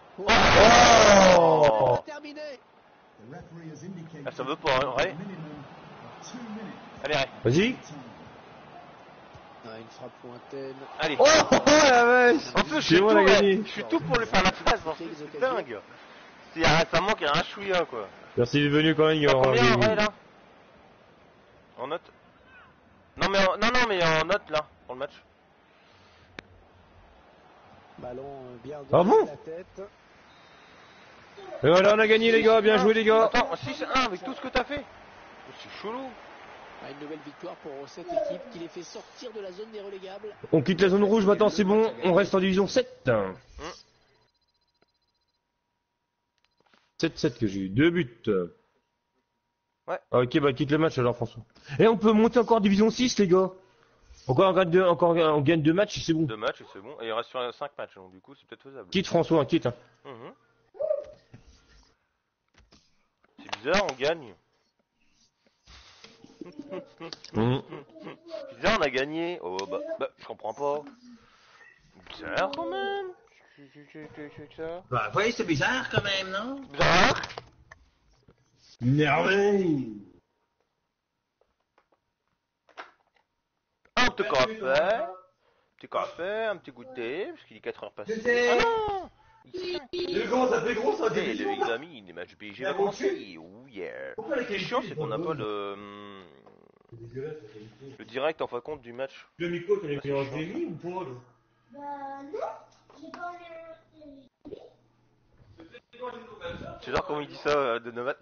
S7: Oh
S5: Terminé.
S1: Ah, ça veut pas, hein, ouais. Allez, arrête.
S7: Vas-y.
S5: Ah, une frappe lointaine.
S1: Allez.
S7: Oh, la vache.
S1: En plus,
S7: C'est bon, on a gagné.
S1: je suis tout pour lui faire la passe, hein, c'est dingue. Ça manque un chouïa, quoi.
S7: Merci d'être venu quand même,
S1: T'as
S7: Yoran.
S1: combien en vrai, là? En note? Non, mais en note, là, pour le match.
S5: Ballon bien
S7: Ah bon
S5: de la tête.
S7: Et voilà, on a gagné, les gars. Bien joué, les gars.
S1: Attends, 6-1 avec tout ce que t'as fait. C'est chelou.
S5: Ah, une nouvelle victoire pour cette équipe qui les fait sortir de la zone des relégables.
S7: On quitte la zone rouge, maintenant c'est bon. On reste en division 7. 7-7 que j'ai eu. 2 buts.
S1: Ouais.
S7: Ah, ok, bah quitte le match alors, François. Et on peut monter encore division 6, les gars. Encore on gagne 2 matchs, c'est bon.
S1: 2 matchs et c'est bon. Et il reste sur 5 matchs, donc du coup c'est peut-être faisable.
S7: Quitte François, hein, quitte. Hein.
S1: Mhm. C'est bizarre, on gagne.
S7: Mhm.
S1: Bizarre, on a gagné. Oh bah je comprends pas. Bizarre quand même. Ça.
S4: Bah oui, c'est bizarre quand même, non?
S1: Bizarre.
S7: Merveille.
S1: Un petit café, un petit goûter, parce qu'il est 4 heures passées. Ah non,
S7: Le grand, ça fait gros, ça.
S1: et les amis, les matchs PSG va commencer. Oh yeah. Ce qui est chiant, c'est qu'on n'a pas le direct en fin de compte du match.
S7: Le micro, t'en as pris en demi ou pas?
S1: Tu sais comment il dit ça de Novat?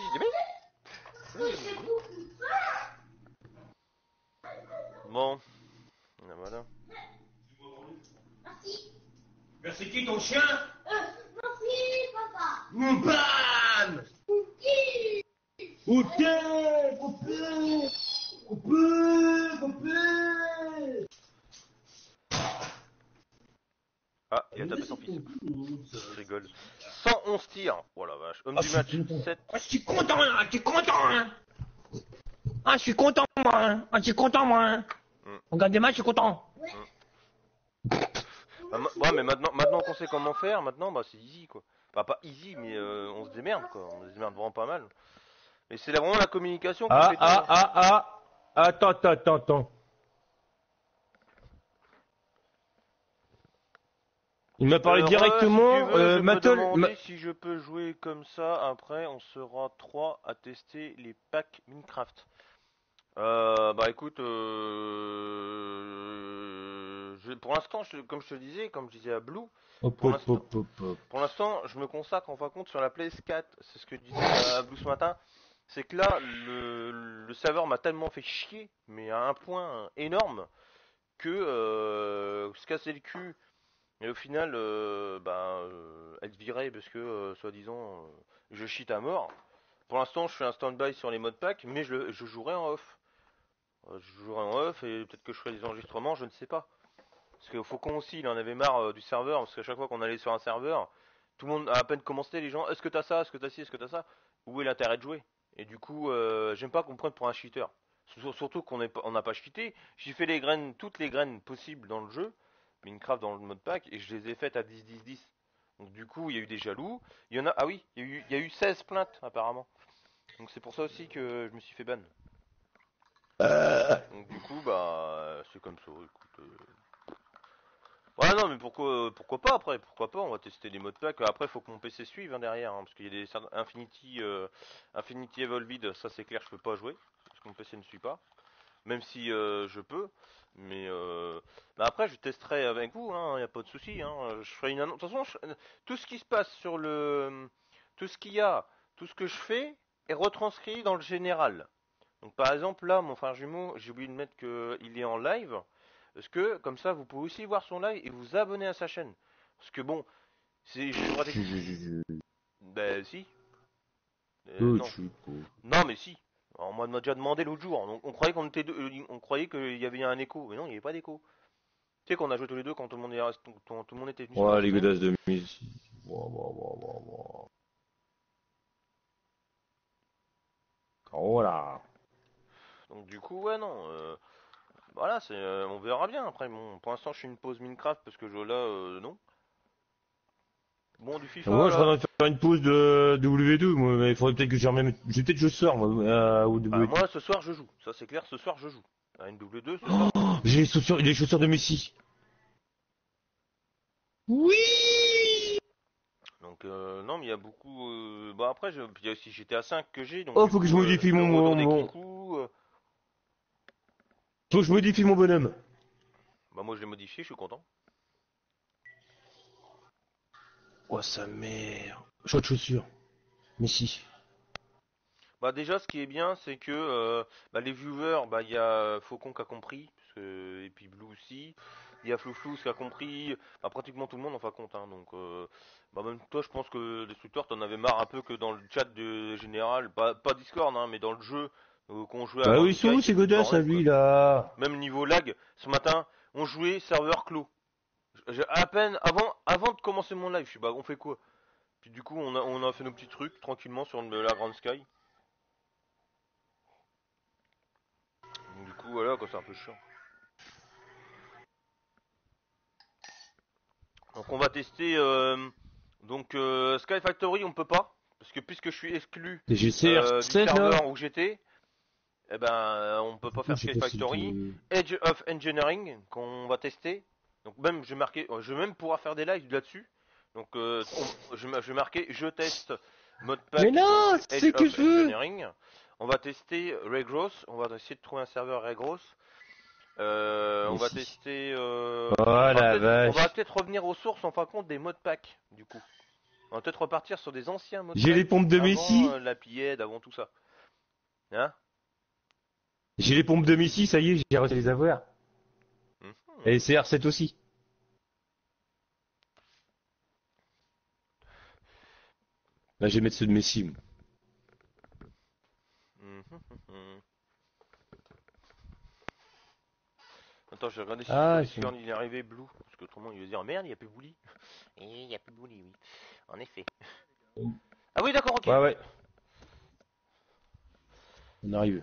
S1: Bon, ah, voilà.
S7: Merci qui ton chien?
S8: Merci, papa.
S7: Mon bam! Ok,
S1: Ah, il a tapé son fils. Je rigole. 111 tirs. Oh la vache. Homme du match, 7.
S7: Ah, je suis content, hein, je suis content, hein. Ah, je suis content, moi, hein. Ah, je suis content, moi, hein. On gagne des matchs, je suis content.
S1: Ouais, mais maintenant qu'on sait comment faire, maintenant, bah, c'est easy, quoi. Enfin, pas easy, mais on se démerde, quoi. On se démerde vraiment pas mal. Mais c'est vraiment la communication qui fait tout.
S7: Attends. Il m'a parlé directement,
S1: si tu veux, je peux
S7: Mattel.
S1: demander si je peux jouer comme ça. Après, on sera 3 à tester les packs Minecraft. Bah écoute, pour l'instant, comme je te disais, comme je disais à Blue, pour l'instant, je me consacre en fin de compte sur la PS4. C'est ce que je disais à Blue ce matin. C'est que là, le serveur m'a tellement fait chier, mais à un point énorme, que se casser le cul. Et au final, être viré parce que, soi-disant, je cheat à mort. Pour l'instant, je fais un stand-by sur les modes pack, mais je jouerai en off. Je jouerai en off et peut-être que je ferai des enregistrements, je ne sais pas. Parce que Faucon aussi, il en avait marre du serveur, parce qu'à chaque fois qu'on allait sur un serveur, tout le monde a à peine commencé, les gens, est-ce que t'as ça, est-ce que t'as ci, est-ce que t'as ça? Où est l'intérêt de jouer? Et du coup, j'aime pas qu'on me prenne pour un cheater. Surtout qu'on n'a pas cheaté. J'ai fait toutes les graines possibles dans le jeu, Minecraft dans le mode pack, et je les ai faites à 10-10-10. Donc du coup, il y a eu des jaloux. Il y en a, ah oui, il y a eu 16 plaintes apparemment. Donc c'est pour ça aussi que je me suis fait ban. Donc du coup, bah, c'est comme ça, écoute. Ouais, non, mais pourquoi pas après? Pourquoi pas? On va tester les modes pack. Après, faut que mon PC suive hein, derrière, hein, parce qu'il y a des Infinity Evolved, ça c'est clair, je peux pas jouer parce que mon PC ne suit pas. Même si je peux, mais bah après, je testerai avec vous, hein, y a pas de souci. Hein, je ferai une annonce. De toute façon, tout ce qui se passe sur tout ce qu'il y a, tout ce que je fais est retranscrit dans le général. Donc par exemple là, mon frère jumeau, j'ai oublié de mettre qu'il est en live. Parce que comme ça, vous pouvez aussi voir son live et vous abonner à sa chaîne. Parce que bon, c'est... Ben si. Non. Non mais si. Alors, on m'a déjà demandé l'autre jour. Donc, on croyait qu'on était on croyait qu'il y avait un écho. Mais non, il n'y avait pas d'écho. Tu sais qu'on a joué tous les deux quand tout le monde était venu.
S7: Ouais, les godasses de musique. Voilà.
S1: Donc du coup, ouais, non. Voilà, on verra bien. Après, bon, pour l'instant, je suis une pause Minecraft parce que là, non. Bon, du FIFA.
S7: Moi, je
S1: là.
S7: suis en train de faire une pause de W2, moi, mais il faudrait peut-être que je remette. Peut-être que je sors, moi, au
S1: Bah,
S7: W2.
S1: moi, ce soir, je joue. Ça, c'est clair, ce soir, je joue. À une W2, ce soir.
S7: Oh, j'ai les chaussures de Messi. Oui.
S1: Donc, non, mais il y a beaucoup. Bah, après, il y a aussi GTA 5 que j'ai. Donc,
S7: Oh,
S1: du
S7: faut que
S1: coup,
S7: je modifie
S1: le retour des
S7: mon.
S1: Kikou,
S7: Faut que je modifie mon bonhomme.
S1: Bah, moi, je l'ai modifié, je suis content.
S7: Oh, sa mère. Choix de chaussures. Messi.
S1: Bah, déjà, ce qui est bien, c'est que bah, les viewers, bah, il y a Faucon qui a compris. Et puis Blue aussi. Il y a Flouflou qui a compris. Bah, pratiquement tout le monde en fin de compte. Hein, donc, bah, même toi, je pense que Destructeur, t'en avais marre un peu que dans le chat de général. Pas Discord, hein, mais dans le jeu qu'on jouait
S7: Bah
S1: avant
S7: oui, ils sont où
S1: Skype,
S7: ces
S1: c'était le
S7: godasses, à
S1: bordel,
S7: lui,
S1: quoi.
S7: là?
S1: Même niveau lag, ce matin, on jouait serveur clos. À peine avant de commencer mon live, je suis bah on fait quoi? Puis du coup on a fait nos petits trucs tranquillement sur la Grande Sky. Donc, du coup voilà quoi, c'est un peu chiant. Donc on va tester donc Sky Factory on peut pas parce que puisque je suis exclu
S7: Des
S1: du
S7: GCR7, là?
S1: serveur où j'étais, eh ben on peut pas faire
S7: Je sais
S1: Sky
S7: pas si
S1: Factory. Edge of Engineering qu'on va tester. Donc même je vais même pouvoir faire des lives là-dessus. Donc je vais marquer je teste modpack
S7: Mais non,
S1: donc
S7: c'est
S1: Edge
S7: que
S1: of
S7: je veux.
S1: Engineering. On va tester Regros, on va essayer de trouver un serveur Regros. On va
S7: si.
S1: tester
S7: Oh la
S1: on
S7: vache.
S1: va peut-être revenir aux sources en fin de compte des modpacks du coup. On va peut-être repartir sur des anciens modpacks.
S7: J'ai les pompes de
S1: avant
S7: Messi.
S1: la pillade, avant tout ça. Hein?
S7: J'ai les pompes de Messi, ça y est, j'ai réussi à les avoir.
S1: Mhm.
S7: Et les CR7 aussi. Là, je vais mettre ceux de Messi. Moi.
S1: Mhm. Attends, je vais regarder si
S7: Ah,
S1: sur Discord il est arrivé Blue. Parce que autrement il va dire merde, il n'y a plus Bully. Et il n'y a plus Bully, oui. En effet. Ah oui, d'accord, ok.
S7: Ouais, ouais. On arrive.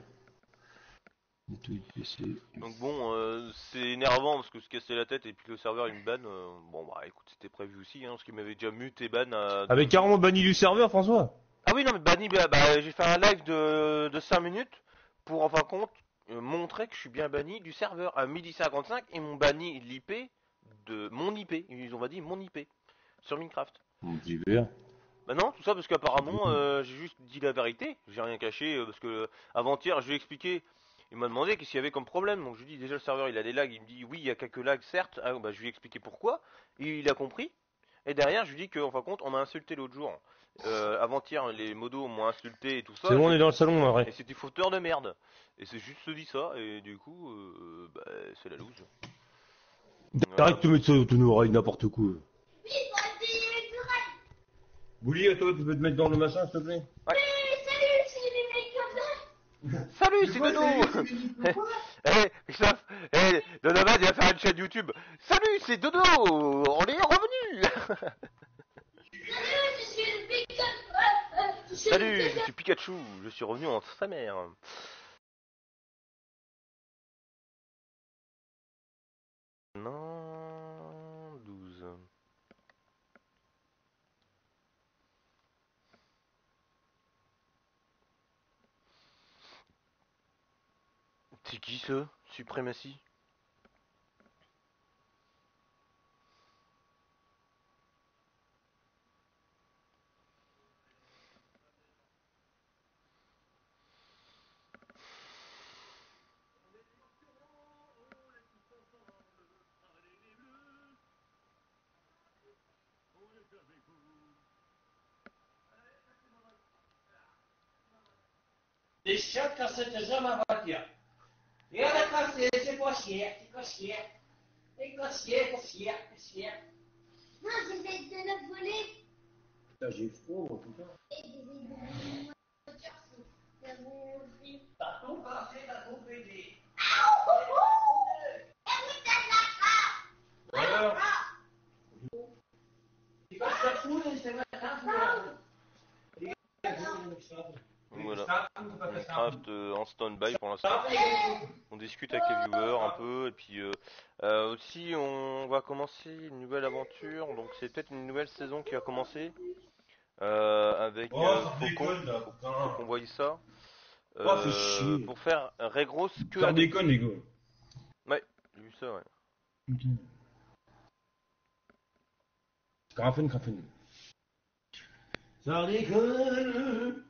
S1: Donc bon, c'est énervant parce que se casser la tête et puis le serveur il me banne. Bon bah écoute, c'était prévu aussi, hein, parce qu'il m'avait déjà muté ban à...
S7: Avec carrément banni du serveur, François.
S1: Ah oui, non mais banni, j'ai fait un live de 5 minutes pour en fin de compte montrer que je suis bien banni du serveur. À 12h55, ils m'ont banni l'IP de mon IP. Ils ont dit mon IP sur Minecraft.
S7: Mon petit verre.
S1: Bah non, tout ça parce qu'apparemment j'ai juste dit la vérité, j'ai rien caché parce que avant-hier je lui ai expliqué, il m'a demandé qu'est-ce qu'il y avait comme problème, donc je lui ai dit déjà le serveur il a des lags, il me dit oui il y a quelques lags certes, ah, bah, je lui ai expliqué pourquoi, et il a compris, et derrière je lui ai dit qu'en fin de compte on m'a insulté l'autre jour, avant-hier les modos m'ont insulté et tout ça,
S7: C'est bon, on est dans le salon, en
S1: et
S7: vrai.
S1: c'était fauteur de merde, et c'est juste dit ça, et du coup bah, c'est la loose.
S7: Arrête de te mettre ça dans ton oreille, n'importe quoi.
S8: Oui, toi, t'es correct.
S7: Bouli, toi, tu peux te mettre dans le machin, s'il te plaît?
S1: Ouais.
S8: Salut, c'est les mecs comme ça.
S1: Salut, c'est Dodo. Christophe, Donovan il va faire une chaîne YouTube. Salut, c'est Dodo. On est revenu.
S8: Salut, je suis le Pikachu.
S1: Salut, je suis Pikachu. Je suis revenu en sa mère. Non, 12. C'est qui ce Suprématie?
S4: Les chiottes quand c'est déjà ma voiture. Et on a cassé, c'est pas chier, c'est pas chier. C'est pas chier, pas chier, pas chier.
S8: Non, j'essaie de le voler.
S7: Putain, j'ai froid, putain.
S8: Et j'essaie de voler ma voiture, c'est bon aussi.
S4: T'as tout cassé, t'as tout pété.
S7: Alors,
S4: Tu vas te foutre, c'est maintenant.
S1: Voilà. Minecraft en stand-by pour l'instant. On discute avec les viewers un peu et puis aussi on va commencer une nouvelle aventure. Donc c'est peut-être une nouvelle saison qui va commencer avec Faucon. Faut qu'on voie ça.
S7: fais chier.
S1: Pour faire Regros que
S7: Ça
S1: avec.
S7: déconne, les gars.
S1: Ouais, j'ai vu ça, ouais.
S7: Putain. Crafen. Ça déconne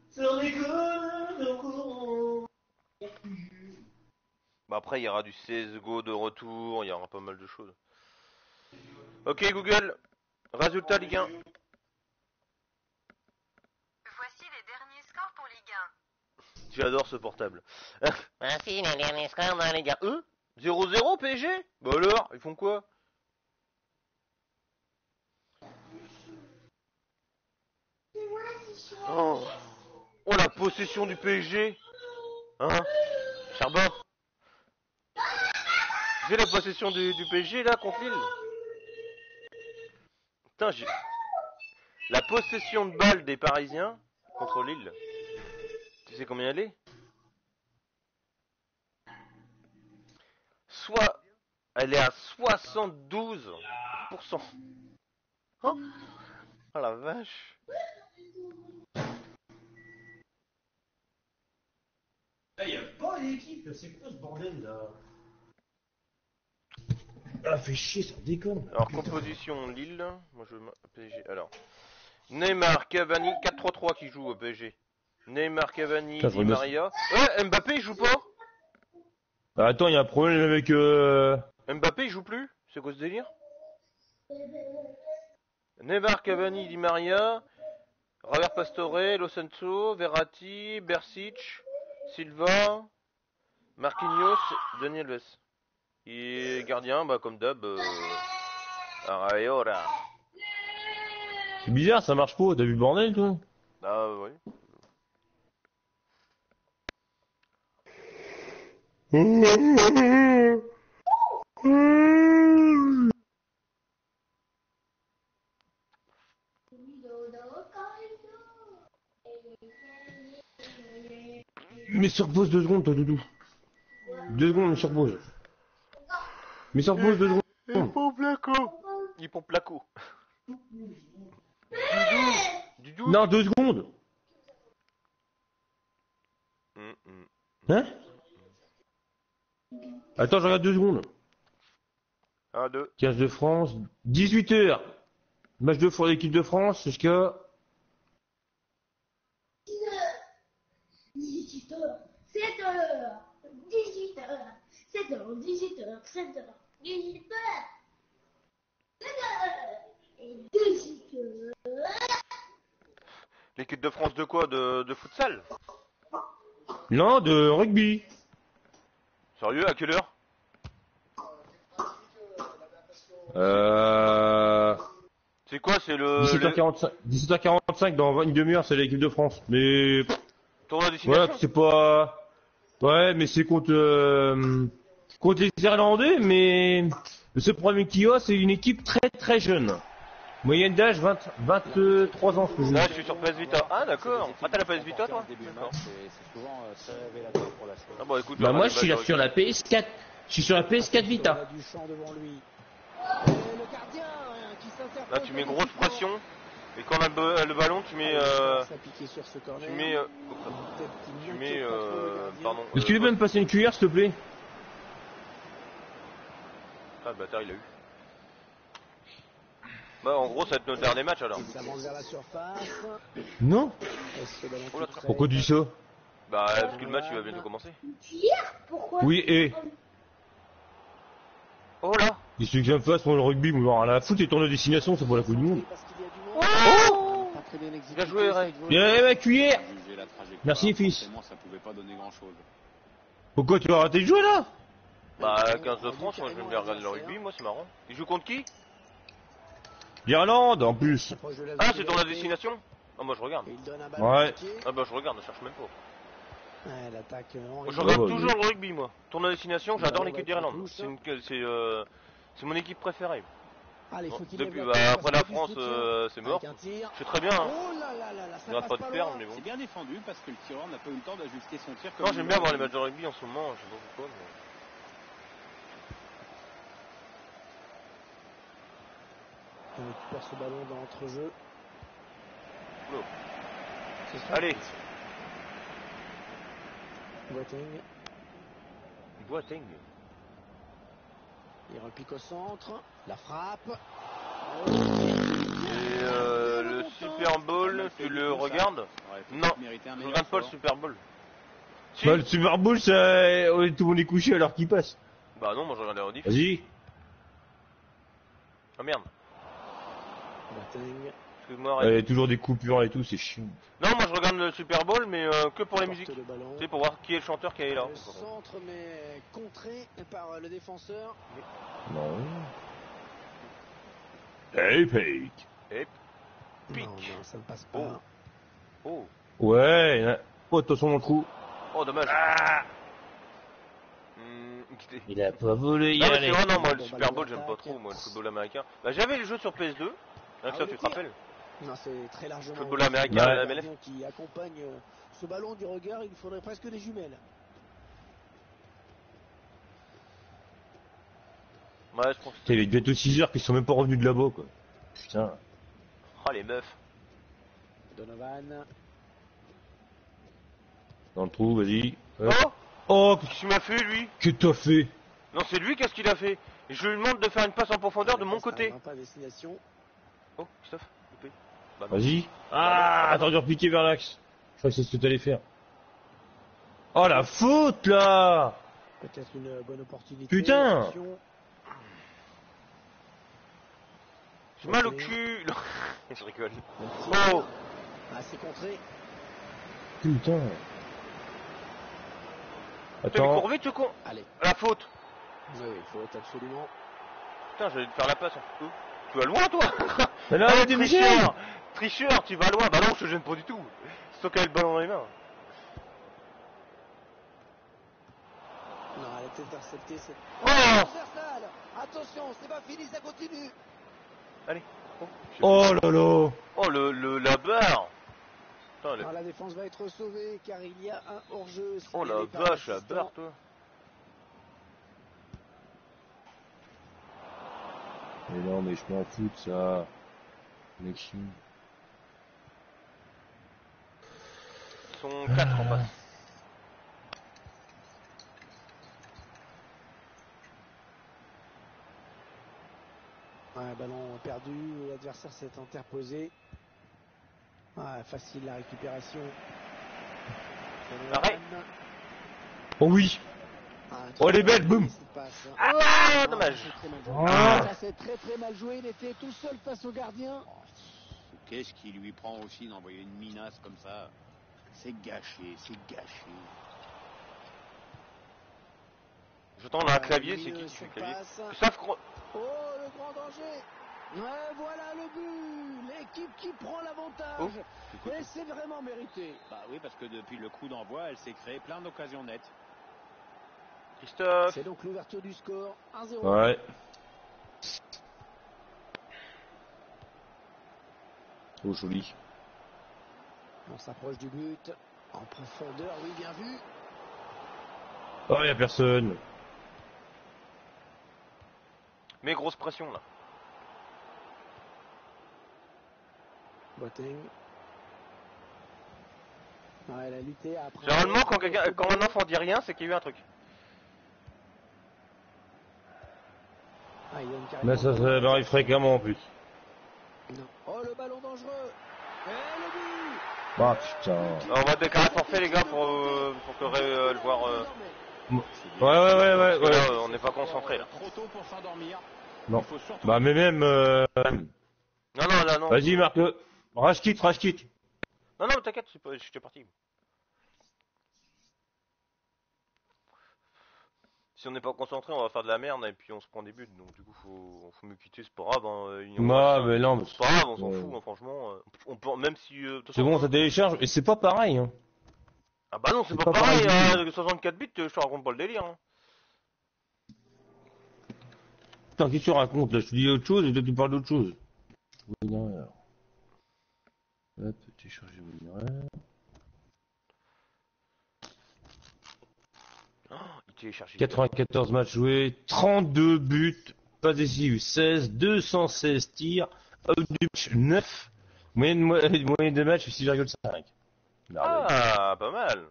S7: encore.
S1: Bah après il y aura du CSGO de retour, il y aura pas mal de choses. Ok Google, résultat Ligue 1.
S9: Voici les derniers scores pour Ligue 1.
S1: J'adore ce portable. Voici les derniers scores dans la Ligue 1. 0-0 PSG. Bah alors, ils font quoi? Oh. Oh la possession du PSG. Hein? Charbon. J'ai la possession du PSG là contre Lille. Putain, j'ai la possession de balle des Parisiens contre Lille. Tu sais combien elle est? Soit elle est à 72%. Oh, oh la vache.
S7: Il y a pas d'équipe, c'est quoi ce bordel là? Ah, fait chier, ça déconne.
S1: Alors, composition Lille. Moi, je veux PSG. Alors, Neymar, Cavani, 4-3-3 qui joue au PSG. Neymar, Cavani, Di Maria. Ouais, Mbappé, il joue pas.
S7: Attends, il y a un problème avec.
S1: Mbappé, il joue plus. C'est quoi ce délire? Neymar, Cavani, Di Maria. Robert Pastore, Lo Celso, Verratti, Bersic, Silva, Marquinhos, Daniel Alves. Et gardien, bah comme d'hab, Araola.
S7: C'est bizarre, ça marche pas, t'as vu le bordel toi?
S1: Ah ouais.
S7: Mais sur pause 2 secondes, toi, Doudou. 2 secondes, mais sur pause. Mais sur pause 2 secondes.
S1: Il pompe Placo. Dudou.
S7: Non, 2 secondes. Hein? Attends, je regarde 2 secondes.
S1: 1, 2.
S7: 15 de France, 18h. Match de l'équipe de France jusqu'à...
S8: 18h, 7h, 18h, 7h, 18h, 7h, 18h, 7h, et 18h.
S1: L'équipe de France de quoi? De futsal?
S7: Non, de rugby.
S1: Sérieux? À quelle heure? C'est quoi? C'est le...
S7: 17h45, 17h45 dans une demi-heure, c'est l'équipe de France. Mais...
S1: Tournoi à destination?
S7: Voilà, c'est pas... Ouais, mais c'est contre les Irlandais, mais le seul problème qu'il y a, c'est une équipe très très jeune. Moyenne d'âge 23 ans, ce que je
S1: Là,
S7: dis.
S1: je suis sur PS Vita. Ah, d'accord. Ah, t'as la PS Vita, toi?
S6: D'accord. C'est souvent très révélateur pour la suite.
S1: Ah bon, écoute,
S2: Bah moi je suis là sur la PS4. Je suis sur la PS4 Vita.
S5: Du champ devant lui. Et le gardien qui s'interpose.
S1: Là, tu mets grosse pression. Et quand on a le ballon, tu mets...
S5: Sur ce corner.
S1: Tu mets... pardon.
S7: Est-ce que tu peux me passer une cuillère, s'il te plaît?
S1: Ah, le bâtard, il a eu. Bah, en gros, ça va être notre dernier match, alors.
S5: Ça monte vers la surface.
S7: Non.
S1: Oh là,
S7: Pourquoi tu dis ça?
S1: Bah, parce que le match, il va bientôt commencer.
S8: Hier, pourquoi?
S7: Oui, et...
S1: Oh là.
S7: Qu'est-ce que je me fasse pour le rugby? Vous à la foot et tourner destination, c'est pour la Coupe du Monde.
S1: Oh, bien joué, Ray.
S7: Viens, ma cuillère. Merci, fils.
S6: Ça pouvait pas donner grand chose.
S7: Pourquoi tu as raté le jeu, là?
S1: Bah, 15 de France, moi, je vais me regarder le rugby, moi, c'est marrant. Il joue contre qui?
S7: L'Irlande, en plus.
S1: Ah, c'est dans la destination? Ah, moi, je regarde.
S7: Ouais.
S1: Ah, bah, je regarde, je cherche même pas.
S5: Ouais, l'attaque.
S1: Moi, je regarde toujours le rugby, moi. Tournoi destination, j'adore l'équipe d'Irlande. C'est mon équipe préférée.
S5: Allez,
S1: Bon,
S5: faut qu'il
S1: depuis,
S5: développe
S1: bah,
S5: parce
S1: après
S5: que
S1: la
S5: du
S1: France,
S5: soutien.
S1: c'est mort.
S5: Avec un tir.
S1: C'est très bien, hein.
S5: Oh là là là là, ça
S1: On n'arrête
S5: passe
S1: pas de
S5: pas
S1: perdre,
S5: loin.
S1: mais bon.
S6: C'est bien défendu parce que le tireur n'a pas eu le temps d'ajuster son tir.
S1: Non, j'aime bien voir les matchs de rugby en ce moment, je sais pas pourquoi.
S5: On récupère ce ballon dans l'entrejeu.
S1: Oh.
S5: C'est son
S1: Allez,
S5: Boateng.
S1: Boateng.
S5: Il repique au centre. La frappe.
S1: Et le Super Bowl, tu le regardes? Non, je regarde pas le Super Bowl. Si.
S7: Bah, le Super Bowl, ça, tout le monde est couché alors qu'il passe.
S1: Bah non, moi je regarde les rediff.
S7: Vas-y.
S1: Ah merde,
S5: Boateng.
S1: excuse-moi.
S7: Il y a toujours des coupures et tout, c'est chiant.
S1: Non, moi je regarde le Super Bowl, mais que pour les
S5: Porte
S1: musiques.
S5: le ballon.
S1: Tu sais, pour voir qui est le chanteur qui est là.
S5: Le centre mais contré par le défenseur.
S7: Non. Hey, Pake.
S1: Et Pique.
S5: Non, non, ça ne passe pas.
S1: Oh. Oh,
S7: Ouais, oh, attention dans le trou.
S1: oh dommage.
S7: Il a pas volé,
S1: Non, mais c'est vrai, non, moi le
S5: Bon,
S1: Super
S5: ballon
S1: Bowl j'aime pas
S5: d'attaque.
S1: trop, moi le football américain. Bah j'avais le jeu sur PS2, avec ça
S5: oui,
S1: tu
S5: le
S1: te
S5: tir.
S1: rappelles.
S5: Non, c'est très largement.
S1: Football américain,
S7: Ouais.
S1: la MLF.
S5: Qui accompagne ce ballon du regard, il faudrait presque des jumelles.
S1: Ouais, je pense que
S7: Putain, il est bientôt 6 heures qu'ils sont même pas revenus de là-bas, quoi. Putain.
S1: oh les meufs.
S5: Donovan.
S7: Dans le trou, vas-y.
S1: Oh,
S7: Oh,
S1: qu'est-ce qu'il m'a fait lui?
S7: que t'as fait?
S1: Non, c'est lui, qu'est-ce qu'il a fait? Et je lui demande de faire une passe en profondeur de mon côté.
S5: Pas à destination.
S1: Oh, Christophe, coupé. Bah, non.
S7: Vas-y. Ah, t'aurais dû repiquer vers l'axe. Je crois que c'est ce que t'allais faire. Oh, la faute, là!
S5: Peut-être une bonne opportunité.
S7: Putain.
S5: Attention.
S1: J'ai mal au cul. Non, je rigole.
S5: Le tir.
S1: Oh,
S5: Ah, c'est contré.
S7: Putain.
S1: t'es mis
S7: Attends.
S1: court vite, ce con.
S5: Allez.
S1: La faute.
S5: Oui, il faut absolument.
S1: Putain, j'allais te faire la passe. Tu vas loin, toi.
S7: Mais là,
S1: Allez,
S7: t'es Michel!
S1: tricheur. Tricheur, tu vas loin. Bah non, je te gêne pas du tout. C'est toi qui as le ballon dans les mains.
S5: Non, elle a été interceptée. Cette...
S1: Oh.
S5: Transversale. Attention, c'est pas fini, ça continue.
S1: Allez. Oh,
S7: Oh là là!
S1: oh la barre. Putain,
S5: Alors, la défense va être sauvée car il y a un hors-jeu.
S1: oh la
S5: signalé par
S1: vache, la
S5: l'assistant.
S1: barre, toi.
S7: Mais non, mais je m'en fous de ça. Connexion.
S1: Ils sont 4 en face.
S5: Ouais, ballon perdu, l'adversaire s'est interposé. Ah, facile la récupération.
S1: Arrête.
S7: Oh oui!
S5: Ah,
S7: Oh, elle est belle, boum.
S5: cette passe.
S1: Ah, dommage.
S5: c'est très mal joué.
S7: Ah.
S5: Ça c'est très mal joué, il était tout seul face au gardien.
S6: Qu'est-ce qui lui prend aussi d'envoyer une minace comme ça? C'est gâché, c'est gâché.
S1: J'entends un clavier, c'est qui
S5: Sur
S1: le clavier?
S5: passe.
S1: Christophe Cro...
S5: Oh, le grand danger. Ouais, voilà le but. L'équipe qui prend l'avantage.
S1: Oh, écoute.
S5: Et c'est vraiment mérité.
S6: Bah oui, parce que depuis le coup d'envoi, elle s'est créée plein d'occasions nettes.
S1: Christophe.
S5: C'est donc l'ouverture du score. 1-0.
S7: Ouais. Oh, joli.
S5: On s'approche du but. En profondeur, oui, bien vu.
S7: Oh, y'a personne.
S1: Mais grosse pression là.
S5: Boateng. Ouais, elle a lutté après.
S1: Généralement, quand un enfant dit rien, c'est qu'il y a eu un truc.
S5: Ah, il y a une carrière.
S7: Mais ça m'arrive fréquemment en plus.
S5: Non. Oh, le ballon dangereux. Et le but.
S7: Ah putain.
S1: On va déclarer forfait les gars pour que le joueur...
S7: Ouais.
S1: parce que là, on n'est pas concentré là.
S6: Trop tôt pour s'endormir.
S7: Non.
S6: Il faut surtout
S7: Bah mais même...
S1: Non, non, là non.
S7: Vas-y Marc-le. Rashkit.
S1: Non, non, t'inquiète, j'étais parti. Si on n'est pas concentré, on va faire de la merde et puis on se prend des buts. Donc du coup, faut mieux quitter, c'est pas grave. Hein,
S7: Moi, mais non, mais
S1: c'est pas grave, on s'en
S7: ouais.
S1: fout, hein, franchement. On peut, même si... de toute
S7: c'est
S1: façon-
S7: bon, ça télécharge. Et c'est pas pareil, hein.
S1: Ah bah non, c'est
S7: c'est
S1: pas
S7: pas
S1: pareil,
S7: pareil du
S1: hein, 64 bits, je te raconte pas le délire. Hein.
S7: Putain, qu'est-ce que tu racontes là? Je te dis autre chose et toi tu parles d'autre chose. Wagner. Hop, télécharger Wagner.
S1: Oh, il télécharge.
S7: 94 matchs joués, 32 buts, pas décisif 16, 216 tirs, out du match 9, moyenne de match 6,5. Merveille.
S1: Ah, pas mal.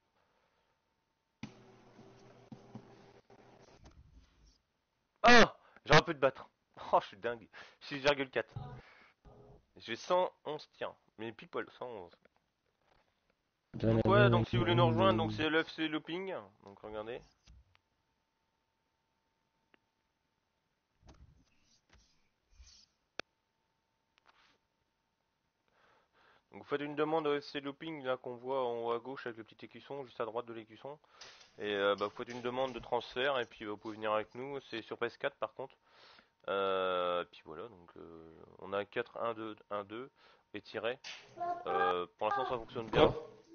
S1: Ah, j'aurais pu te battre. Oh, je suis dingue. 6,4. J'ai 111 tirs. Mais pile poil, 111. Donc ouais, donc si vous voulez nous rejoindre, donc c'est l'FC Looping. Donc regardez. Donc vous faites une demande au FC Looping là qu'on voit en haut à gauche avec le petit écusson, juste à droite de l'écusson. Et vous faites une demande de transfert et puis vous pouvez venir avec nous. C'est sur PS4 par contre. Puis voilà, donc on a 4, 1, 2, 1, 2 et tiré. Pour l'instant ça fonctionne bien.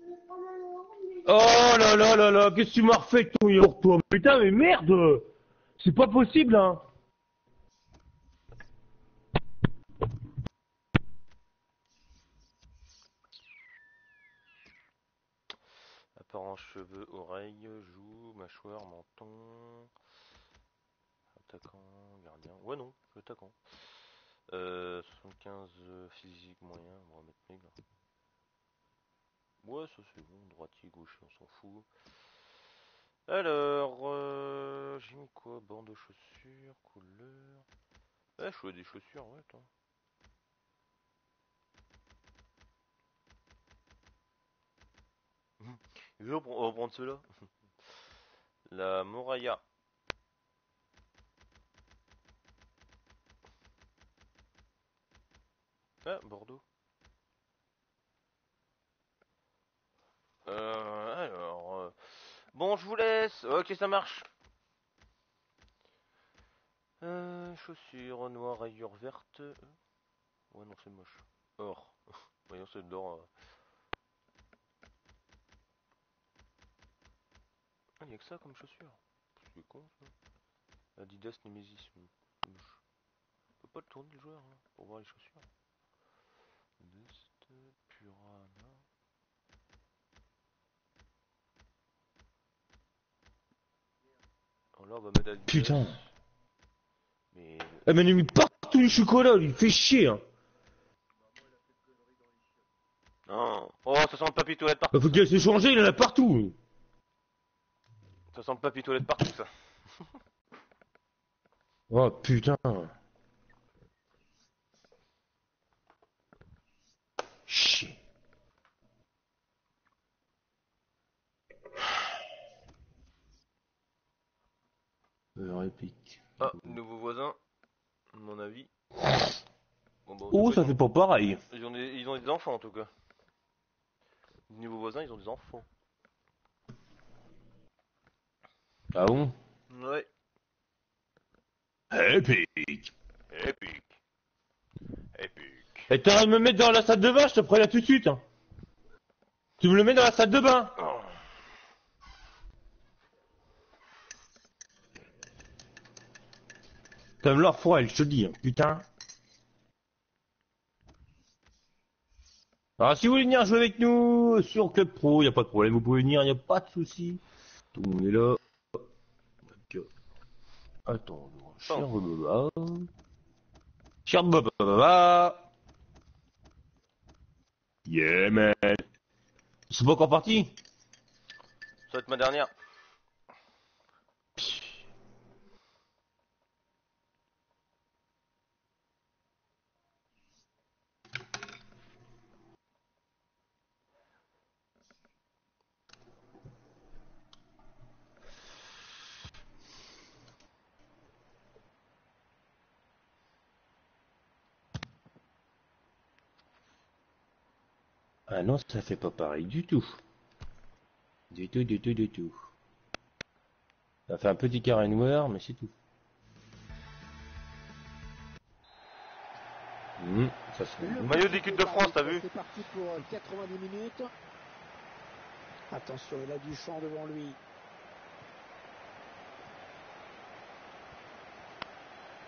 S7: Oh là là là là, qu'est-ce que tu m'as refait avec ton yaourt toi? Putain mais merde! C'est pas possible hein!
S1: Apparence, cheveux, oreilles, joues, mâchoire, menton. Attaquant, gardien. Ouais non, attaquant. 75 physique moyen, on va mettre maigre. Ouais ça c'est bon, droitier, gaucher, on s'en fout. Alors, j'ai mis quoi? Bande de chaussures, couleur. Ouais, je choisis des chaussures, ouais, attends. On va prendre ceux-là. La Moraya. Ah, Bordeaux. Alors... Bon, je vous laisse. Ok, ça marche. Chaussures noires, rayures vertes. Ouais, non, c'est moche. Or. Voyons, c'est d'or. Ah, y'a que ça comme chaussure. C'est con, ça. Adidas Nemesis. C'est moche. On peut pas le tourner le joueur, hein, pour voir les chaussures. Dust, Purana. Alors là, on va mettre Adidas.
S7: Putain!
S1: Mais...
S7: Eh mais il a mis partout du chocolat, il fait chier hein!
S1: Non. Oh, ça sent le papier toilette partout.
S7: Faut qu'il se changer, il en a partout!
S1: Ça sent le papier toilette partout, ça.
S7: Oh putain! Chier! Réplique.
S1: Ah, nouveau voisin, à mon avis. Bon, bah,
S7: Oh, ça fait pas pareil!
S1: ils ont des enfants en tout cas. Les nouveaux voisins, ils ont des enfants.
S7: Ah bon?
S1: Ouais.
S7: Épique!
S1: Épique. Épique.
S7: Et t'arrêtes de me mettre dans la salle de bain, je te préviens tout de suite hein! Tu me le mets dans la salle de bain!
S1: Oh.
S7: T'as me leur froid, je te dis, hein, putain. Alors si vous voulez venir jouer avec nous sur Club Pro, y a pas de problème, vous pouvez venir, y a pas de souci. Tout le monde est là. Donc, attends, cher Baba. Cher Baba. Yeah man. C'est pas encore parti?
S1: Ça va être ma dernière.
S7: Ah non, ça fait pas pareil du tout. Du tout, du tout, du tout. Ça fait un petit carré noir, mais c'est tout. Ça se fait.
S1: Maillot d'équipe de France, t'as vu?
S5: C'est parti pour 90 minutes. Attention, il a du champ devant lui.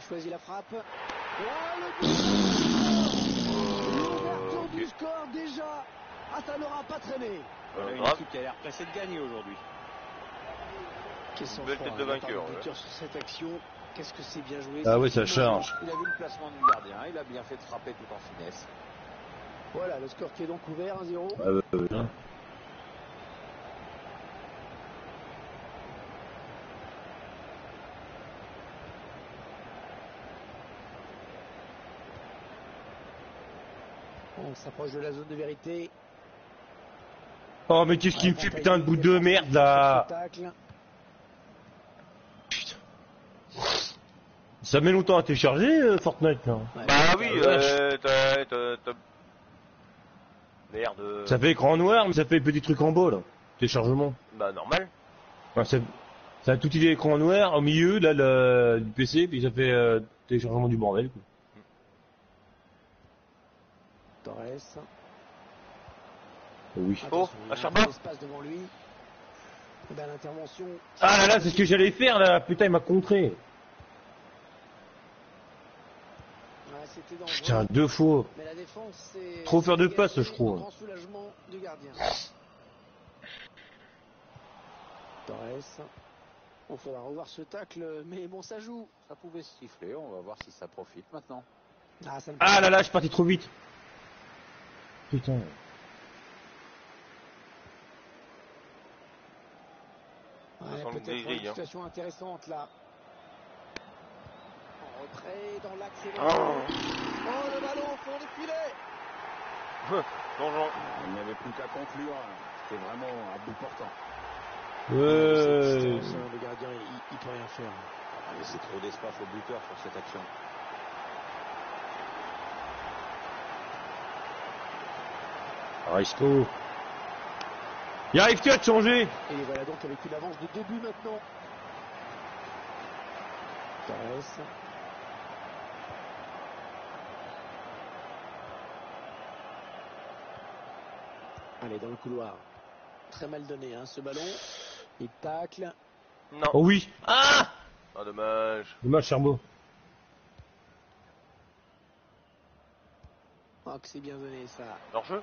S5: choisit la frappe. Oh, le but. L'ouverture du score déjà. Ah, ça n'aura pas traîné.
S6: Voilà une
S1: grave.
S6: équipe qui a l'air pressée de gagner aujourd'hui.
S5: Quel sang
S1: Belle
S5: froid,
S1: tête de
S5: la part
S1: vainqueur,
S5: du
S1: ouais.
S5: buteur sur cette action. Qu'est-ce que c'est bien joué.
S7: Ah
S5: c'est
S7: ouais, ça
S5: finement
S7: charge.
S6: Il a vu le placement du gardien, il a bien fait de frapper tout en finesse.
S5: joué. Voilà, le score qui est donc ouvert, 1-0.
S7: Hein.
S5: On s'approche de la zone de vérité.
S7: Oh, mais qu'est-ce qu'il me fait, putain, de bout de merde,
S5: Sur
S7: là.
S5: ce tacle.
S7: Ça met longtemps à télécharger, Fortnite, là.
S5: Ouais,
S1: Bah oui, t'as... Merde.
S7: Ça fait écran noir, mais ça fait petit truc en bas, là. Téléchargement.
S1: Bah normal.
S7: Ouais, ça a tout idée écran noir, au milieu, là, du PC, puis ça fait téléchargement du bordel, quoi.
S5: Torres.
S7: Oui.
S1: Oh,
S5: Attention, il y a
S1: à
S5: un
S1: Charba.
S5: peu d'espace devant lui. Et ben, l'intervention.
S7: Ah là là, c'est ce que j'allais faire, là. Putain, il m'a contré.
S5: Ouais, c'était dangereux.
S7: Putain, 2 fois.
S5: Mais la défense, c'est.
S7: Trop faire de
S5: c'est
S7: passes,
S5: dégagé
S7: je crois.
S5: au grand soulagement du gardien. Torres. Il faudra revoir ce tacle, mais bon, ça joue.
S6: Ça pouvait se siffler, on va voir si ça profite maintenant.
S5: Ah, ça ne
S7: Ah là là, je suis parti trop vite. Putain.
S5: Ouais,
S1: Ça sent le
S5: peut-être
S1: gris-gris,
S5: une
S1: hein.
S5: situation intéressante là. En retrait dans l'axe et
S1: Oh.
S5: Oh, le ballon au fond du filet.
S1: Donjon.
S6: Il n'y avait plus qu'à conclure, c'était vraiment à bout portant.
S7: Ouais.
S5: Le gardien, il peut rien faire.
S6: On va laisser trop d'espace au buteur sur cette action.
S7: Arisco. Il arrive-tu à te changer?
S5: Et les voilà donc avec une avance de 2 buts maintenant. Torres. Allez, dans le couloir. Très mal donné, hein, ce ballon. Il tacle.
S1: Non.
S7: Oh oui.
S1: Ah, dommage.
S7: Dommage, Charbo.
S5: Oh, que c'est bien donné, ça.
S1: Leur jeu.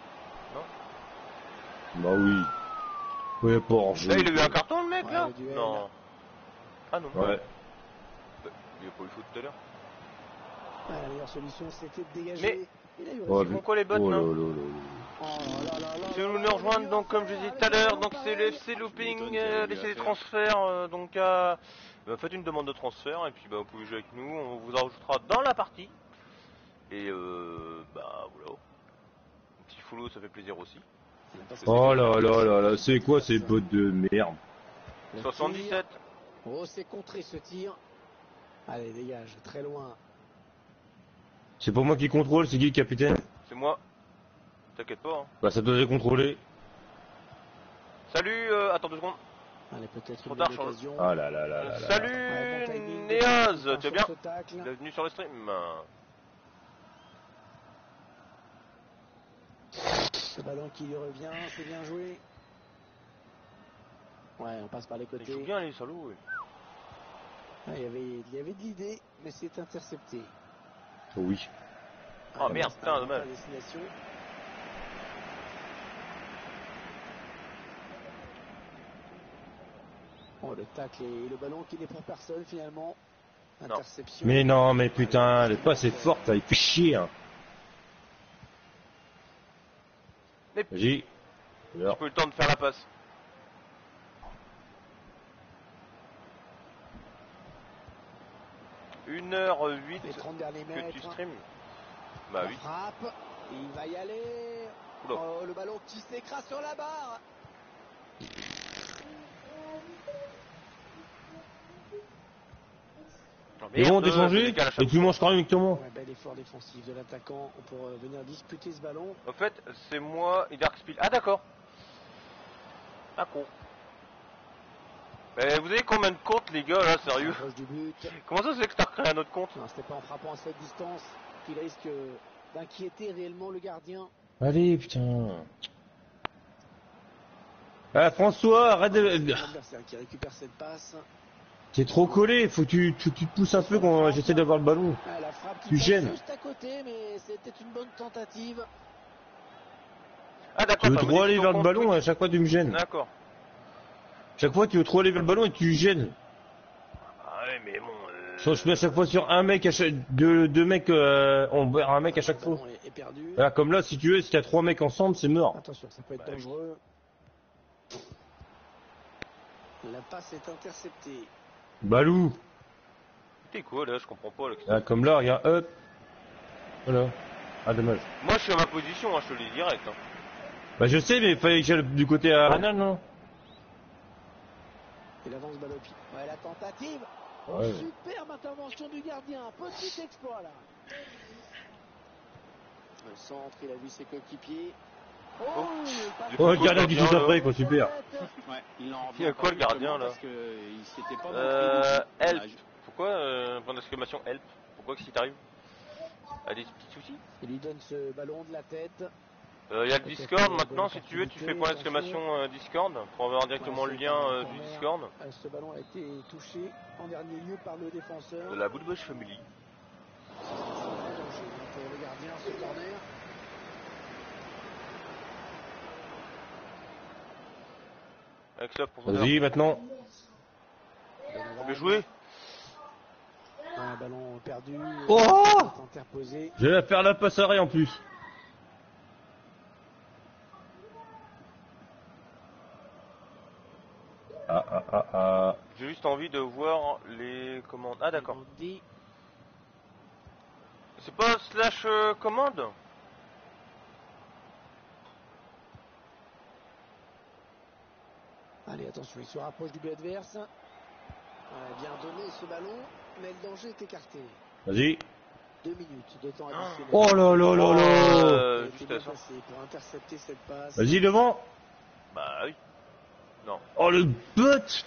S7: Bah oui. Ouais, pas hors jeu.
S1: Là, il a eu un carton, le mec,
S5: Ouais,
S1: là
S5: le duel.
S1: Non. Ah non.
S7: Ouais.
S1: Il a pas eu faute tout à l'heure.
S5: Ouais, la meilleure solution, c'était de dégager.
S1: Mais-
S5: Il a eu
S7: Oh,
S5: raison.
S1: Pourquoi les bottes,
S7: Oh là
S1: là
S7: là là là.
S5: Oh là là là
S1: Si vous
S5: là
S1: nous
S5: là,
S1: rejoindre,
S5: le
S1: donc comme je disais tout à l'heure, donc c'est le FC Looping, laissez les transferts, donc faites une demande de transfert et puis bah vous pouvez jouer avec nous, on vous rajoutera dans la partie. Et bah voilà. Un petit follow, ça fait plaisir aussi.
S7: Oh là là là là, c'est quoi ces bottes de merde?
S5: Le
S1: 77.
S5: tir. Oh, c'est contré ce tir. Allez, dégage, très loin.
S7: C'est pas moi qui contrôle, c'est qui le capitaine?
S1: C'est moi. T'inquiète pas. Hein.
S7: Bah ça doit être contrôlé.
S1: Salut, attends 2 secondes.
S5: Allez, peut-être
S1: Trop
S5: une
S1: tard,
S5: bonne
S1: Charles.
S5: occasion.
S7: Ah là là là là là.
S1: Salut
S5: Ouais, bon timing.
S1: Néaz,
S5: Sur
S1: tu vas bien
S5: ce tacle.
S1: Bienvenue sur le stream.
S5: Ce ballon qui lui revient, c'est bien joué. Ouais, on passe par les
S1: Ils jouent
S5: côtés.
S1: bien les salauds. Ouais.
S5: Ah, il y avait de l'idée, mais c'est intercepté.
S7: Oui.
S1: Oh merde,
S5: c'est
S1: putain,
S5: un
S1: dommage.
S5: à destination. Oh, le tacle et le ballon qui n'est pour personne finalement.
S1: Non.
S5: Interception.
S7: Mais non, mais putain, elle est pas assez forte, là, il fait chier. Hein.
S1: Mais-
S7: Vas-y.
S1: J'ai pas eu le temps de faire la passe. Une heure 8
S5: Les 30 derniers
S1: que
S5: mètres.
S1: tu streams. Bah
S5: La
S1: oui.
S5: frappe. Il va y aller.
S1: Oula.
S5: Oh, le ballon qui s'écrase sur la barre.
S1: Oh,
S7: Et bon,
S1: merde,
S7: t'es
S1: c'est
S7: changé
S1: décalé à chaque
S7: et tu manges correctement.
S5: Ouais, bel effort défensif de l'attaquant pour venir disputer ce ballon.
S1: En fait, c'est moi et Dark Spill. Ah d'accord. D'accord. Mais vous avez combien de comptes les gars là, sérieux?
S5: Proche du but.
S1: Comment ça c'est que t'as recréé un autre compte?
S5: Non, c'était pas en frappant à cette distance qu'il risque d'inquiéter réellement le gardien.
S7: Allez, putain. Ah, François, arrête de...
S5: L'adversaire qui récupère cette passe.
S7: T'es trop collé, faut que tu te pousses un peu quand j'essaie d'avoir le ballon.
S5: Ah, la frappe qui
S7: Tu
S5: passe
S7: gênes.
S5: juste à côté, mais c'était une bonne tentative.
S1: Ah, d'accord.
S7: Tu veux
S1: ça veut
S7: trop
S1: dire
S7: aller
S1: qu'ils
S7: vers
S1: ont
S7: le ballon,
S1: construit.
S7: à chaque fois tu me gênes.
S1: D'accord.
S7: Chaque fois tu veux trop aller vers le ballon et tu gênes.
S1: Ah ouais, mais bon.
S7: Soit je mets à chaque fois sur un mec, deux mecs, on perd un mec à chaque
S5: Le
S7: fois.
S5: ballon est perdu.
S7: Voilà, comme là, si tu veux, si t'as 3 mecs ensemble, c'est mort.
S5: Attention, ça peut être
S1: Bah,
S5: dangereux. La passe est interceptée.
S7: Balou.
S1: T'es quoi là? Je comprends pas là.
S7: Là, comme là, regarde, hop. Voilà. Ah, dommage.
S1: Moi, je suis à ma position, hein, je te le dis direct. Hein.
S7: Bah, je sais, mais il fallait que j'aille du côté à Arsenal, non?
S5: Il avance balle au pied. Ouais, la tentative. Oh,
S7: Ouais.
S5: superbe intervention du gardien. Petit exploit là. Le centre, il a vu ses coéquipiers. Oh, il est pas-
S7: Oh, le gardien qui
S1: gardien,
S7: touche
S1: là.
S7: après, quoi, super.
S6: Ouais, il en
S1: Il y a
S6: revient
S1: quoi,
S6: pas
S1: le gardien,
S6: justement
S1: là
S6: parce que il s'était pas montré.
S1: Help. Pourquoi, point d'exclamation help? Pourquoi que si t'arrives? A des petits soucis?
S5: Il lui donne ce ballon de la tête.
S1: Il y a le Discord maintenant, si tu veux, tu fais point d'exclamation Discord pour avoir directement le lien du Discord.
S5: Ce ballon a été touché en dernier lieu par le défenseur.
S1: De la Bouleboche Family.
S5: C'est un danger pour le gardien, ce corner.
S1: Avec ça pour
S7: Vas-y, maintenant.
S1: Bien joué.
S5: Un ballon perdu.
S7: Oh
S5: Interposé.
S7: Je vais faire la passe arrêt en plus. Ah.
S1: J'ai juste envie de voir les commandes. Ah d'accord.
S5: Dit.
S1: C'est pas slash commande?
S5: Allez, attention, il se rapproche du but adverse. Bien donné ce ballon, mais le danger est écarté.
S7: Vas-y.
S5: 2 minutes de temps additionnel.
S7: Oh là là là là.
S5: Il a été
S1: Juste
S5: bien
S1: à ça.
S5: placé pour intercepter cette passe.
S7: Vas-y, devant.
S1: Bah oui. Non.
S7: Oh, le but.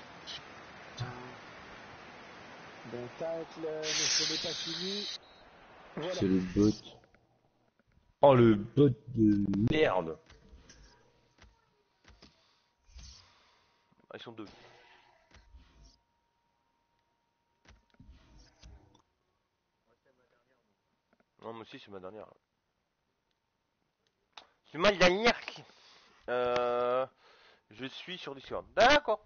S5: Bon tacle, mais ce n'est pas fini. Voilà.
S7: C'est le but. Oh, le but de merde.
S1: Ah, ils sont deux. Non, moi aussi c'est ma dernière. C'est ma dernière. Je suis sur Discord. D'accord.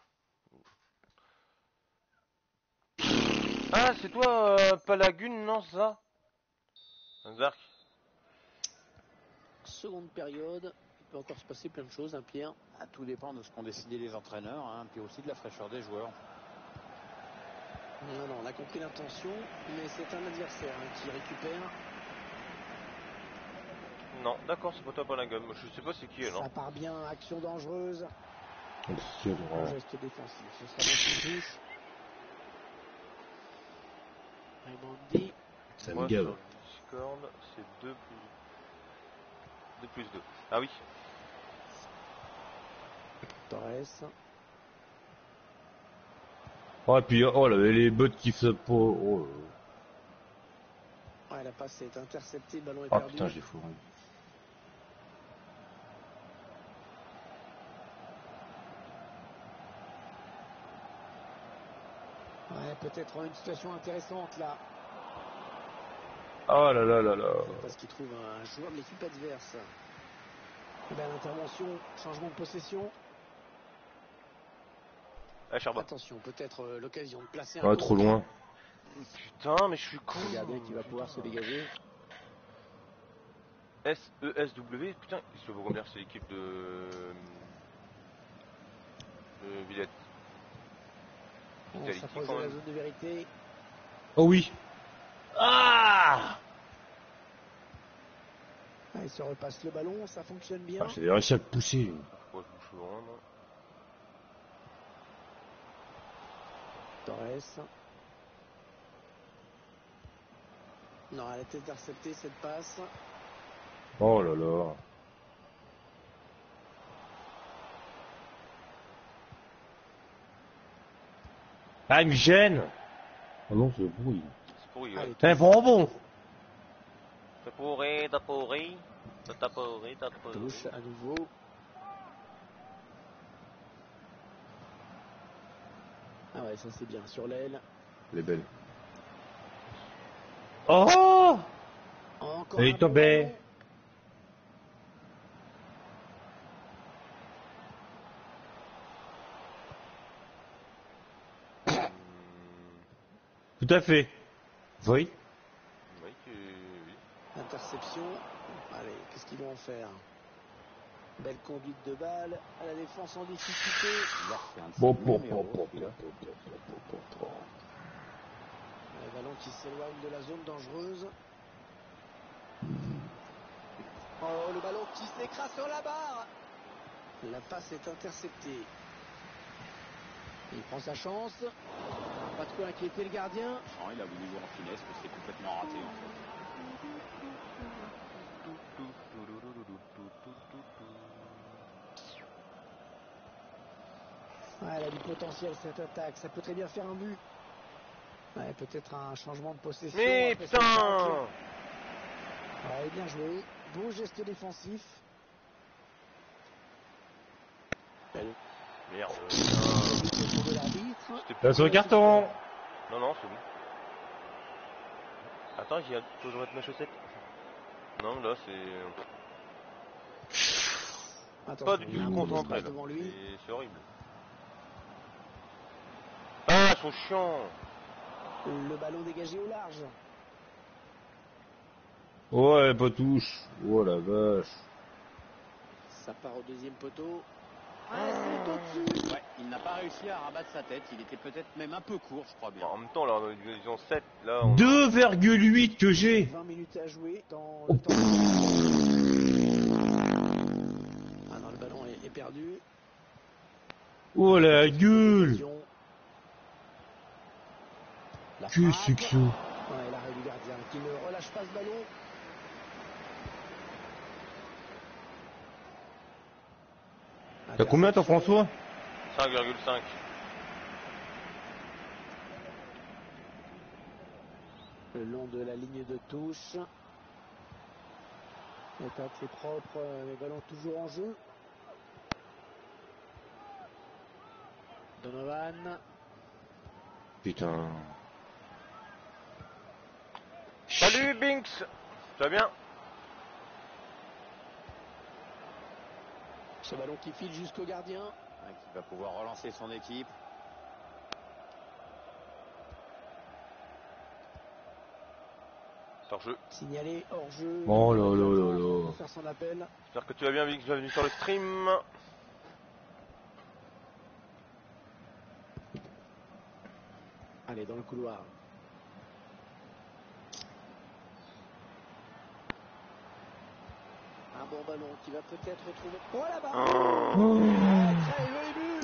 S1: Ah, c'est toi, Palagune, non, c'est ça? Zark.
S5: Seconde période, il peut encore se passer plein de choses, hein, Pierre.
S6: Ah, tout dépend de ce qu'ont décidé les entraîneurs, hein, puis aussi de la fraîcheur des joueurs.
S5: Non, on a compris l'intention, mais c'est un adversaire qui récupère.
S1: Non, d'accord, c'est pas toi, Palagune. Je sais pas c'est qui, alors.
S5: Ça part bien, action dangereuse.
S7: C'est vrai.
S5: Geste défensif, ce sera donc une touche. Raimondi.
S7: Ça
S1: Moi,
S7: me gave.
S1: sur Discord, c'est 2 plus 2. Ah oui.
S5: Torres.
S7: Oh, et puis, oh là, les buts qui se... Oh,
S5: Ouais, la passe est interceptée, le ballon est
S7: ah
S5: perdu.
S7: putain, j'ai fourré.
S5: Ouais, peut-être une situation intéressante là.
S7: Oh là là là là.
S5: Parce qu'il trouve un joueur de l'équipe adverse. Belle intervention, changement de possession.
S1: Ah, Charba.
S5: Attention, peut-être l'occasion de placer un
S7: Ouais,
S5: coup.
S7: trop loin.
S1: Putain, mais je suis con.
S5: Le gardien qui va pouvoir se dégager.
S1: SESW, putain, je vois combien c'est l'équipe de Villette.
S5: On
S1: Vitality,
S5: s'approche
S1: quand
S5: de la
S1: même.
S5: zone de vérité.
S7: Oh oui. Ah,
S5: Ah, il se repasse le ballon, ça fonctionne bien.
S7: ah j'avais réussi à le pousser.
S1: Pourquoi je bouge loin, moi?
S5: Torres. Non, elle a été interceptée cette passe.
S7: Oh là là. Ah, il me gêne. Oh non, c'est pourri.
S1: C'est pourri, ouais.
S5: Allez,
S7: C'est bon.
S1: T'as pourri, t'as pourri. T'as pourri, t'as pourri.
S5: touche à nouveau. Ah ouais, Ouais, ça c'est bien. Sur l'aile.
S7: Elle est belle. Oh!
S5: Encore
S7: Elle
S5: un
S7: est
S5: bon
S7: tombée.
S5: ballon.
S7: Tout à fait. Oui.
S1: Oui, oui.
S5: Interception. Allez, qu'est-ce qu'ils vont en faire? Belle conduite de balle. À la défense en difficulté.
S7: Bon,
S5: Le ballon qui s'éloigne de la zone dangereuse. Oh, le ballon qui s'écrase sur la barre. La passe est interceptée. Il prend sa chance. Pas de quoi inquiéter le gardien.
S6: Non, il a voulu jouer en finesse, mais c'est complètement raté en fait.
S5: Ouais, elle a du potentiel cette attaque. Ça peut très bien faire un but. Ouais, peut-être un changement de possession.
S1: Mais
S5: après
S1: putain!
S5: cette attaque. Ouais, bien joué. Beau geste défensif. Belle.
S1: Merde.
S5: De l'arbitre.
S7: Là, sur le carton.
S1: Non, non, c'est bon. Attends, faut que je remette mes chaussettes. Non, là, c'est
S5: Attention,
S1: pas du
S5: il y a
S1: tout
S5: un peu
S1: concentré,
S5: d'espace
S1: là.
S5: devant lui.
S1: C'est horrible. Ah, ils sont chiants!
S5: Le ballon dégagé au large.
S7: Ouais, pas touche. Oh la vache.
S5: Ça part au deuxième poteau. Ah, c'est au-dessus.
S6: Ouais, il n'a pas réussi à rabattre sa tête. Il était peut-être même un peu court, je crois bien.
S1: En même temps, là, ils ont 7, là, on...
S7: 2,8 que j'ai.
S5: 20 minutes à jouer dans le temps. Ah non, le ballon est perdu.
S7: Oh la gueule.
S5: La
S7: Que
S5: frappe.
S7: c'est que ça?
S5: Ouais, l'arrêt du gardien qui ne relâche pas ce ballon.
S7: T'as combien toi François?
S1: 5,5.
S5: Le long de la ligne de touche. L'attaque c'est propre, les ballons toujours en jeu. Donovan.
S7: Putain.
S1: Salut, Binks! Ça va bien?
S5: Ce ballon qui file jusqu'au gardien.
S6: Qui va pouvoir relancer son équipe.
S1: Hors-jeu.
S5: Signalé hors jeu.
S7: Oh là là là là.
S5: Faire son appel.
S1: J'espère que tu vas bien, Binks. Bienvenue sur le stream.
S5: Allez, dans le couloir. Un bon ballon qui va peut-être retrouver. Oh là-bas. Très joli but.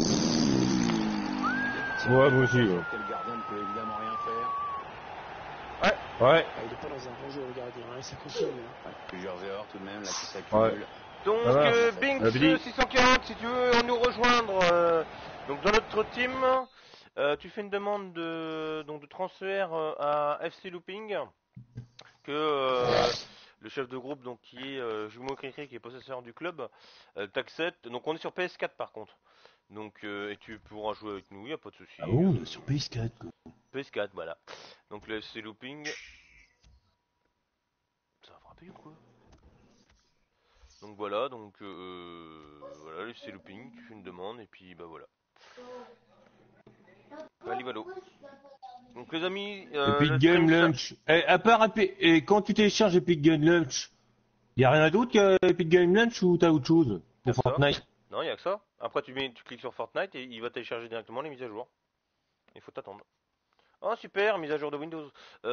S7: Ouais, moi aussi. Ouais.
S6: Le gardien ne peut évidemment rien faire.
S7: Ouais.
S5: Ah, il n'est pas dans un bon jeu, le gardien. Hein, ça continue. Hein.
S6: Ouais, plusieurs erreurs tout de même là qui s'accumulent.
S7: Ouais.
S1: Donc,
S7: Ça va.
S1: Binks
S7: Abdi.
S1: 640, si tu veux nous rejoindre donc dans notre team, tu fais une demande de transfert à FC Looping, que le chef de groupe, donc qui est Jumeau Cricri, qui est possesseur du club, t'accepte. Donc on est sur PS4 par contre. Donc et tu pourras jouer avec nous, y a pas de souci.
S7: Ah bon, on est sur PS4 quoi.
S1: PS4, voilà. Donc le FC Looping. Ça va frapper ou quoi? Donc voilà, voilà, le FC Looping, tu fais une demande et puis bah voilà. Allez, voilà. Donc les amis,
S7: Epic
S1: le
S7: Game
S1: stream,
S7: Launch. À part et quand tu télécharges Epic Game Launch, y a rien d'autre qu'Epic Game Launch ou t'as autre chose de
S1: Ça.
S7: Fortnite?
S1: Non, il y a que ça. Après tu cliques sur Fortnite et il va télécharger directement les mises à jour. Il faut t'attendre. Oh super, mise à jour de Windows.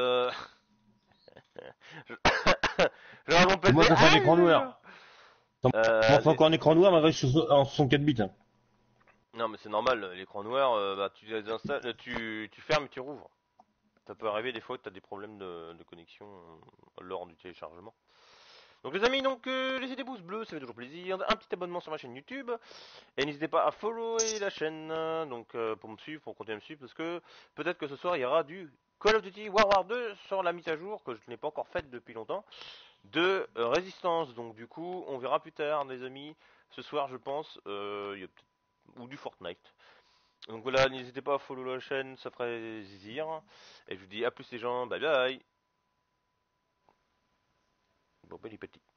S1: Je... J'ai un bon PC.
S7: Moi ça fait un écran noir. Moi c'est
S1: c'est-
S7: encore un écran noir malgré que je suis en 64 bits. Hein.
S1: Non mais c'est normal, l'écran noir, bah, tu les installes, tu fermes et tu rouvres. Ça peut arriver des fois que tu as des problèmes de connexion lors du téléchargement. Donc les amis, laissez des pouces bleus, ça fait toujours plaisir. Un petit abonnement sur ma chaîne YouTube. Et n'hésitez pas à follower la chaîne pour me suivre, pour continuer à me suivre. Parce que peut-être que ce soir il y aura du Call of Duty World War 2 sur la mise à jour que je n'ai pas encore faite depuis longtemps. De Résistance. Donc du coup, on verra plus tard les amis. Ce soir je pense, il y a peut-être ou du Fortnite. Donc voilà, n'hésitez pas à follow la chaîne, ça ferait zizir. Et je vous dis à plus les gens, bye bye. Bon, ben les petits.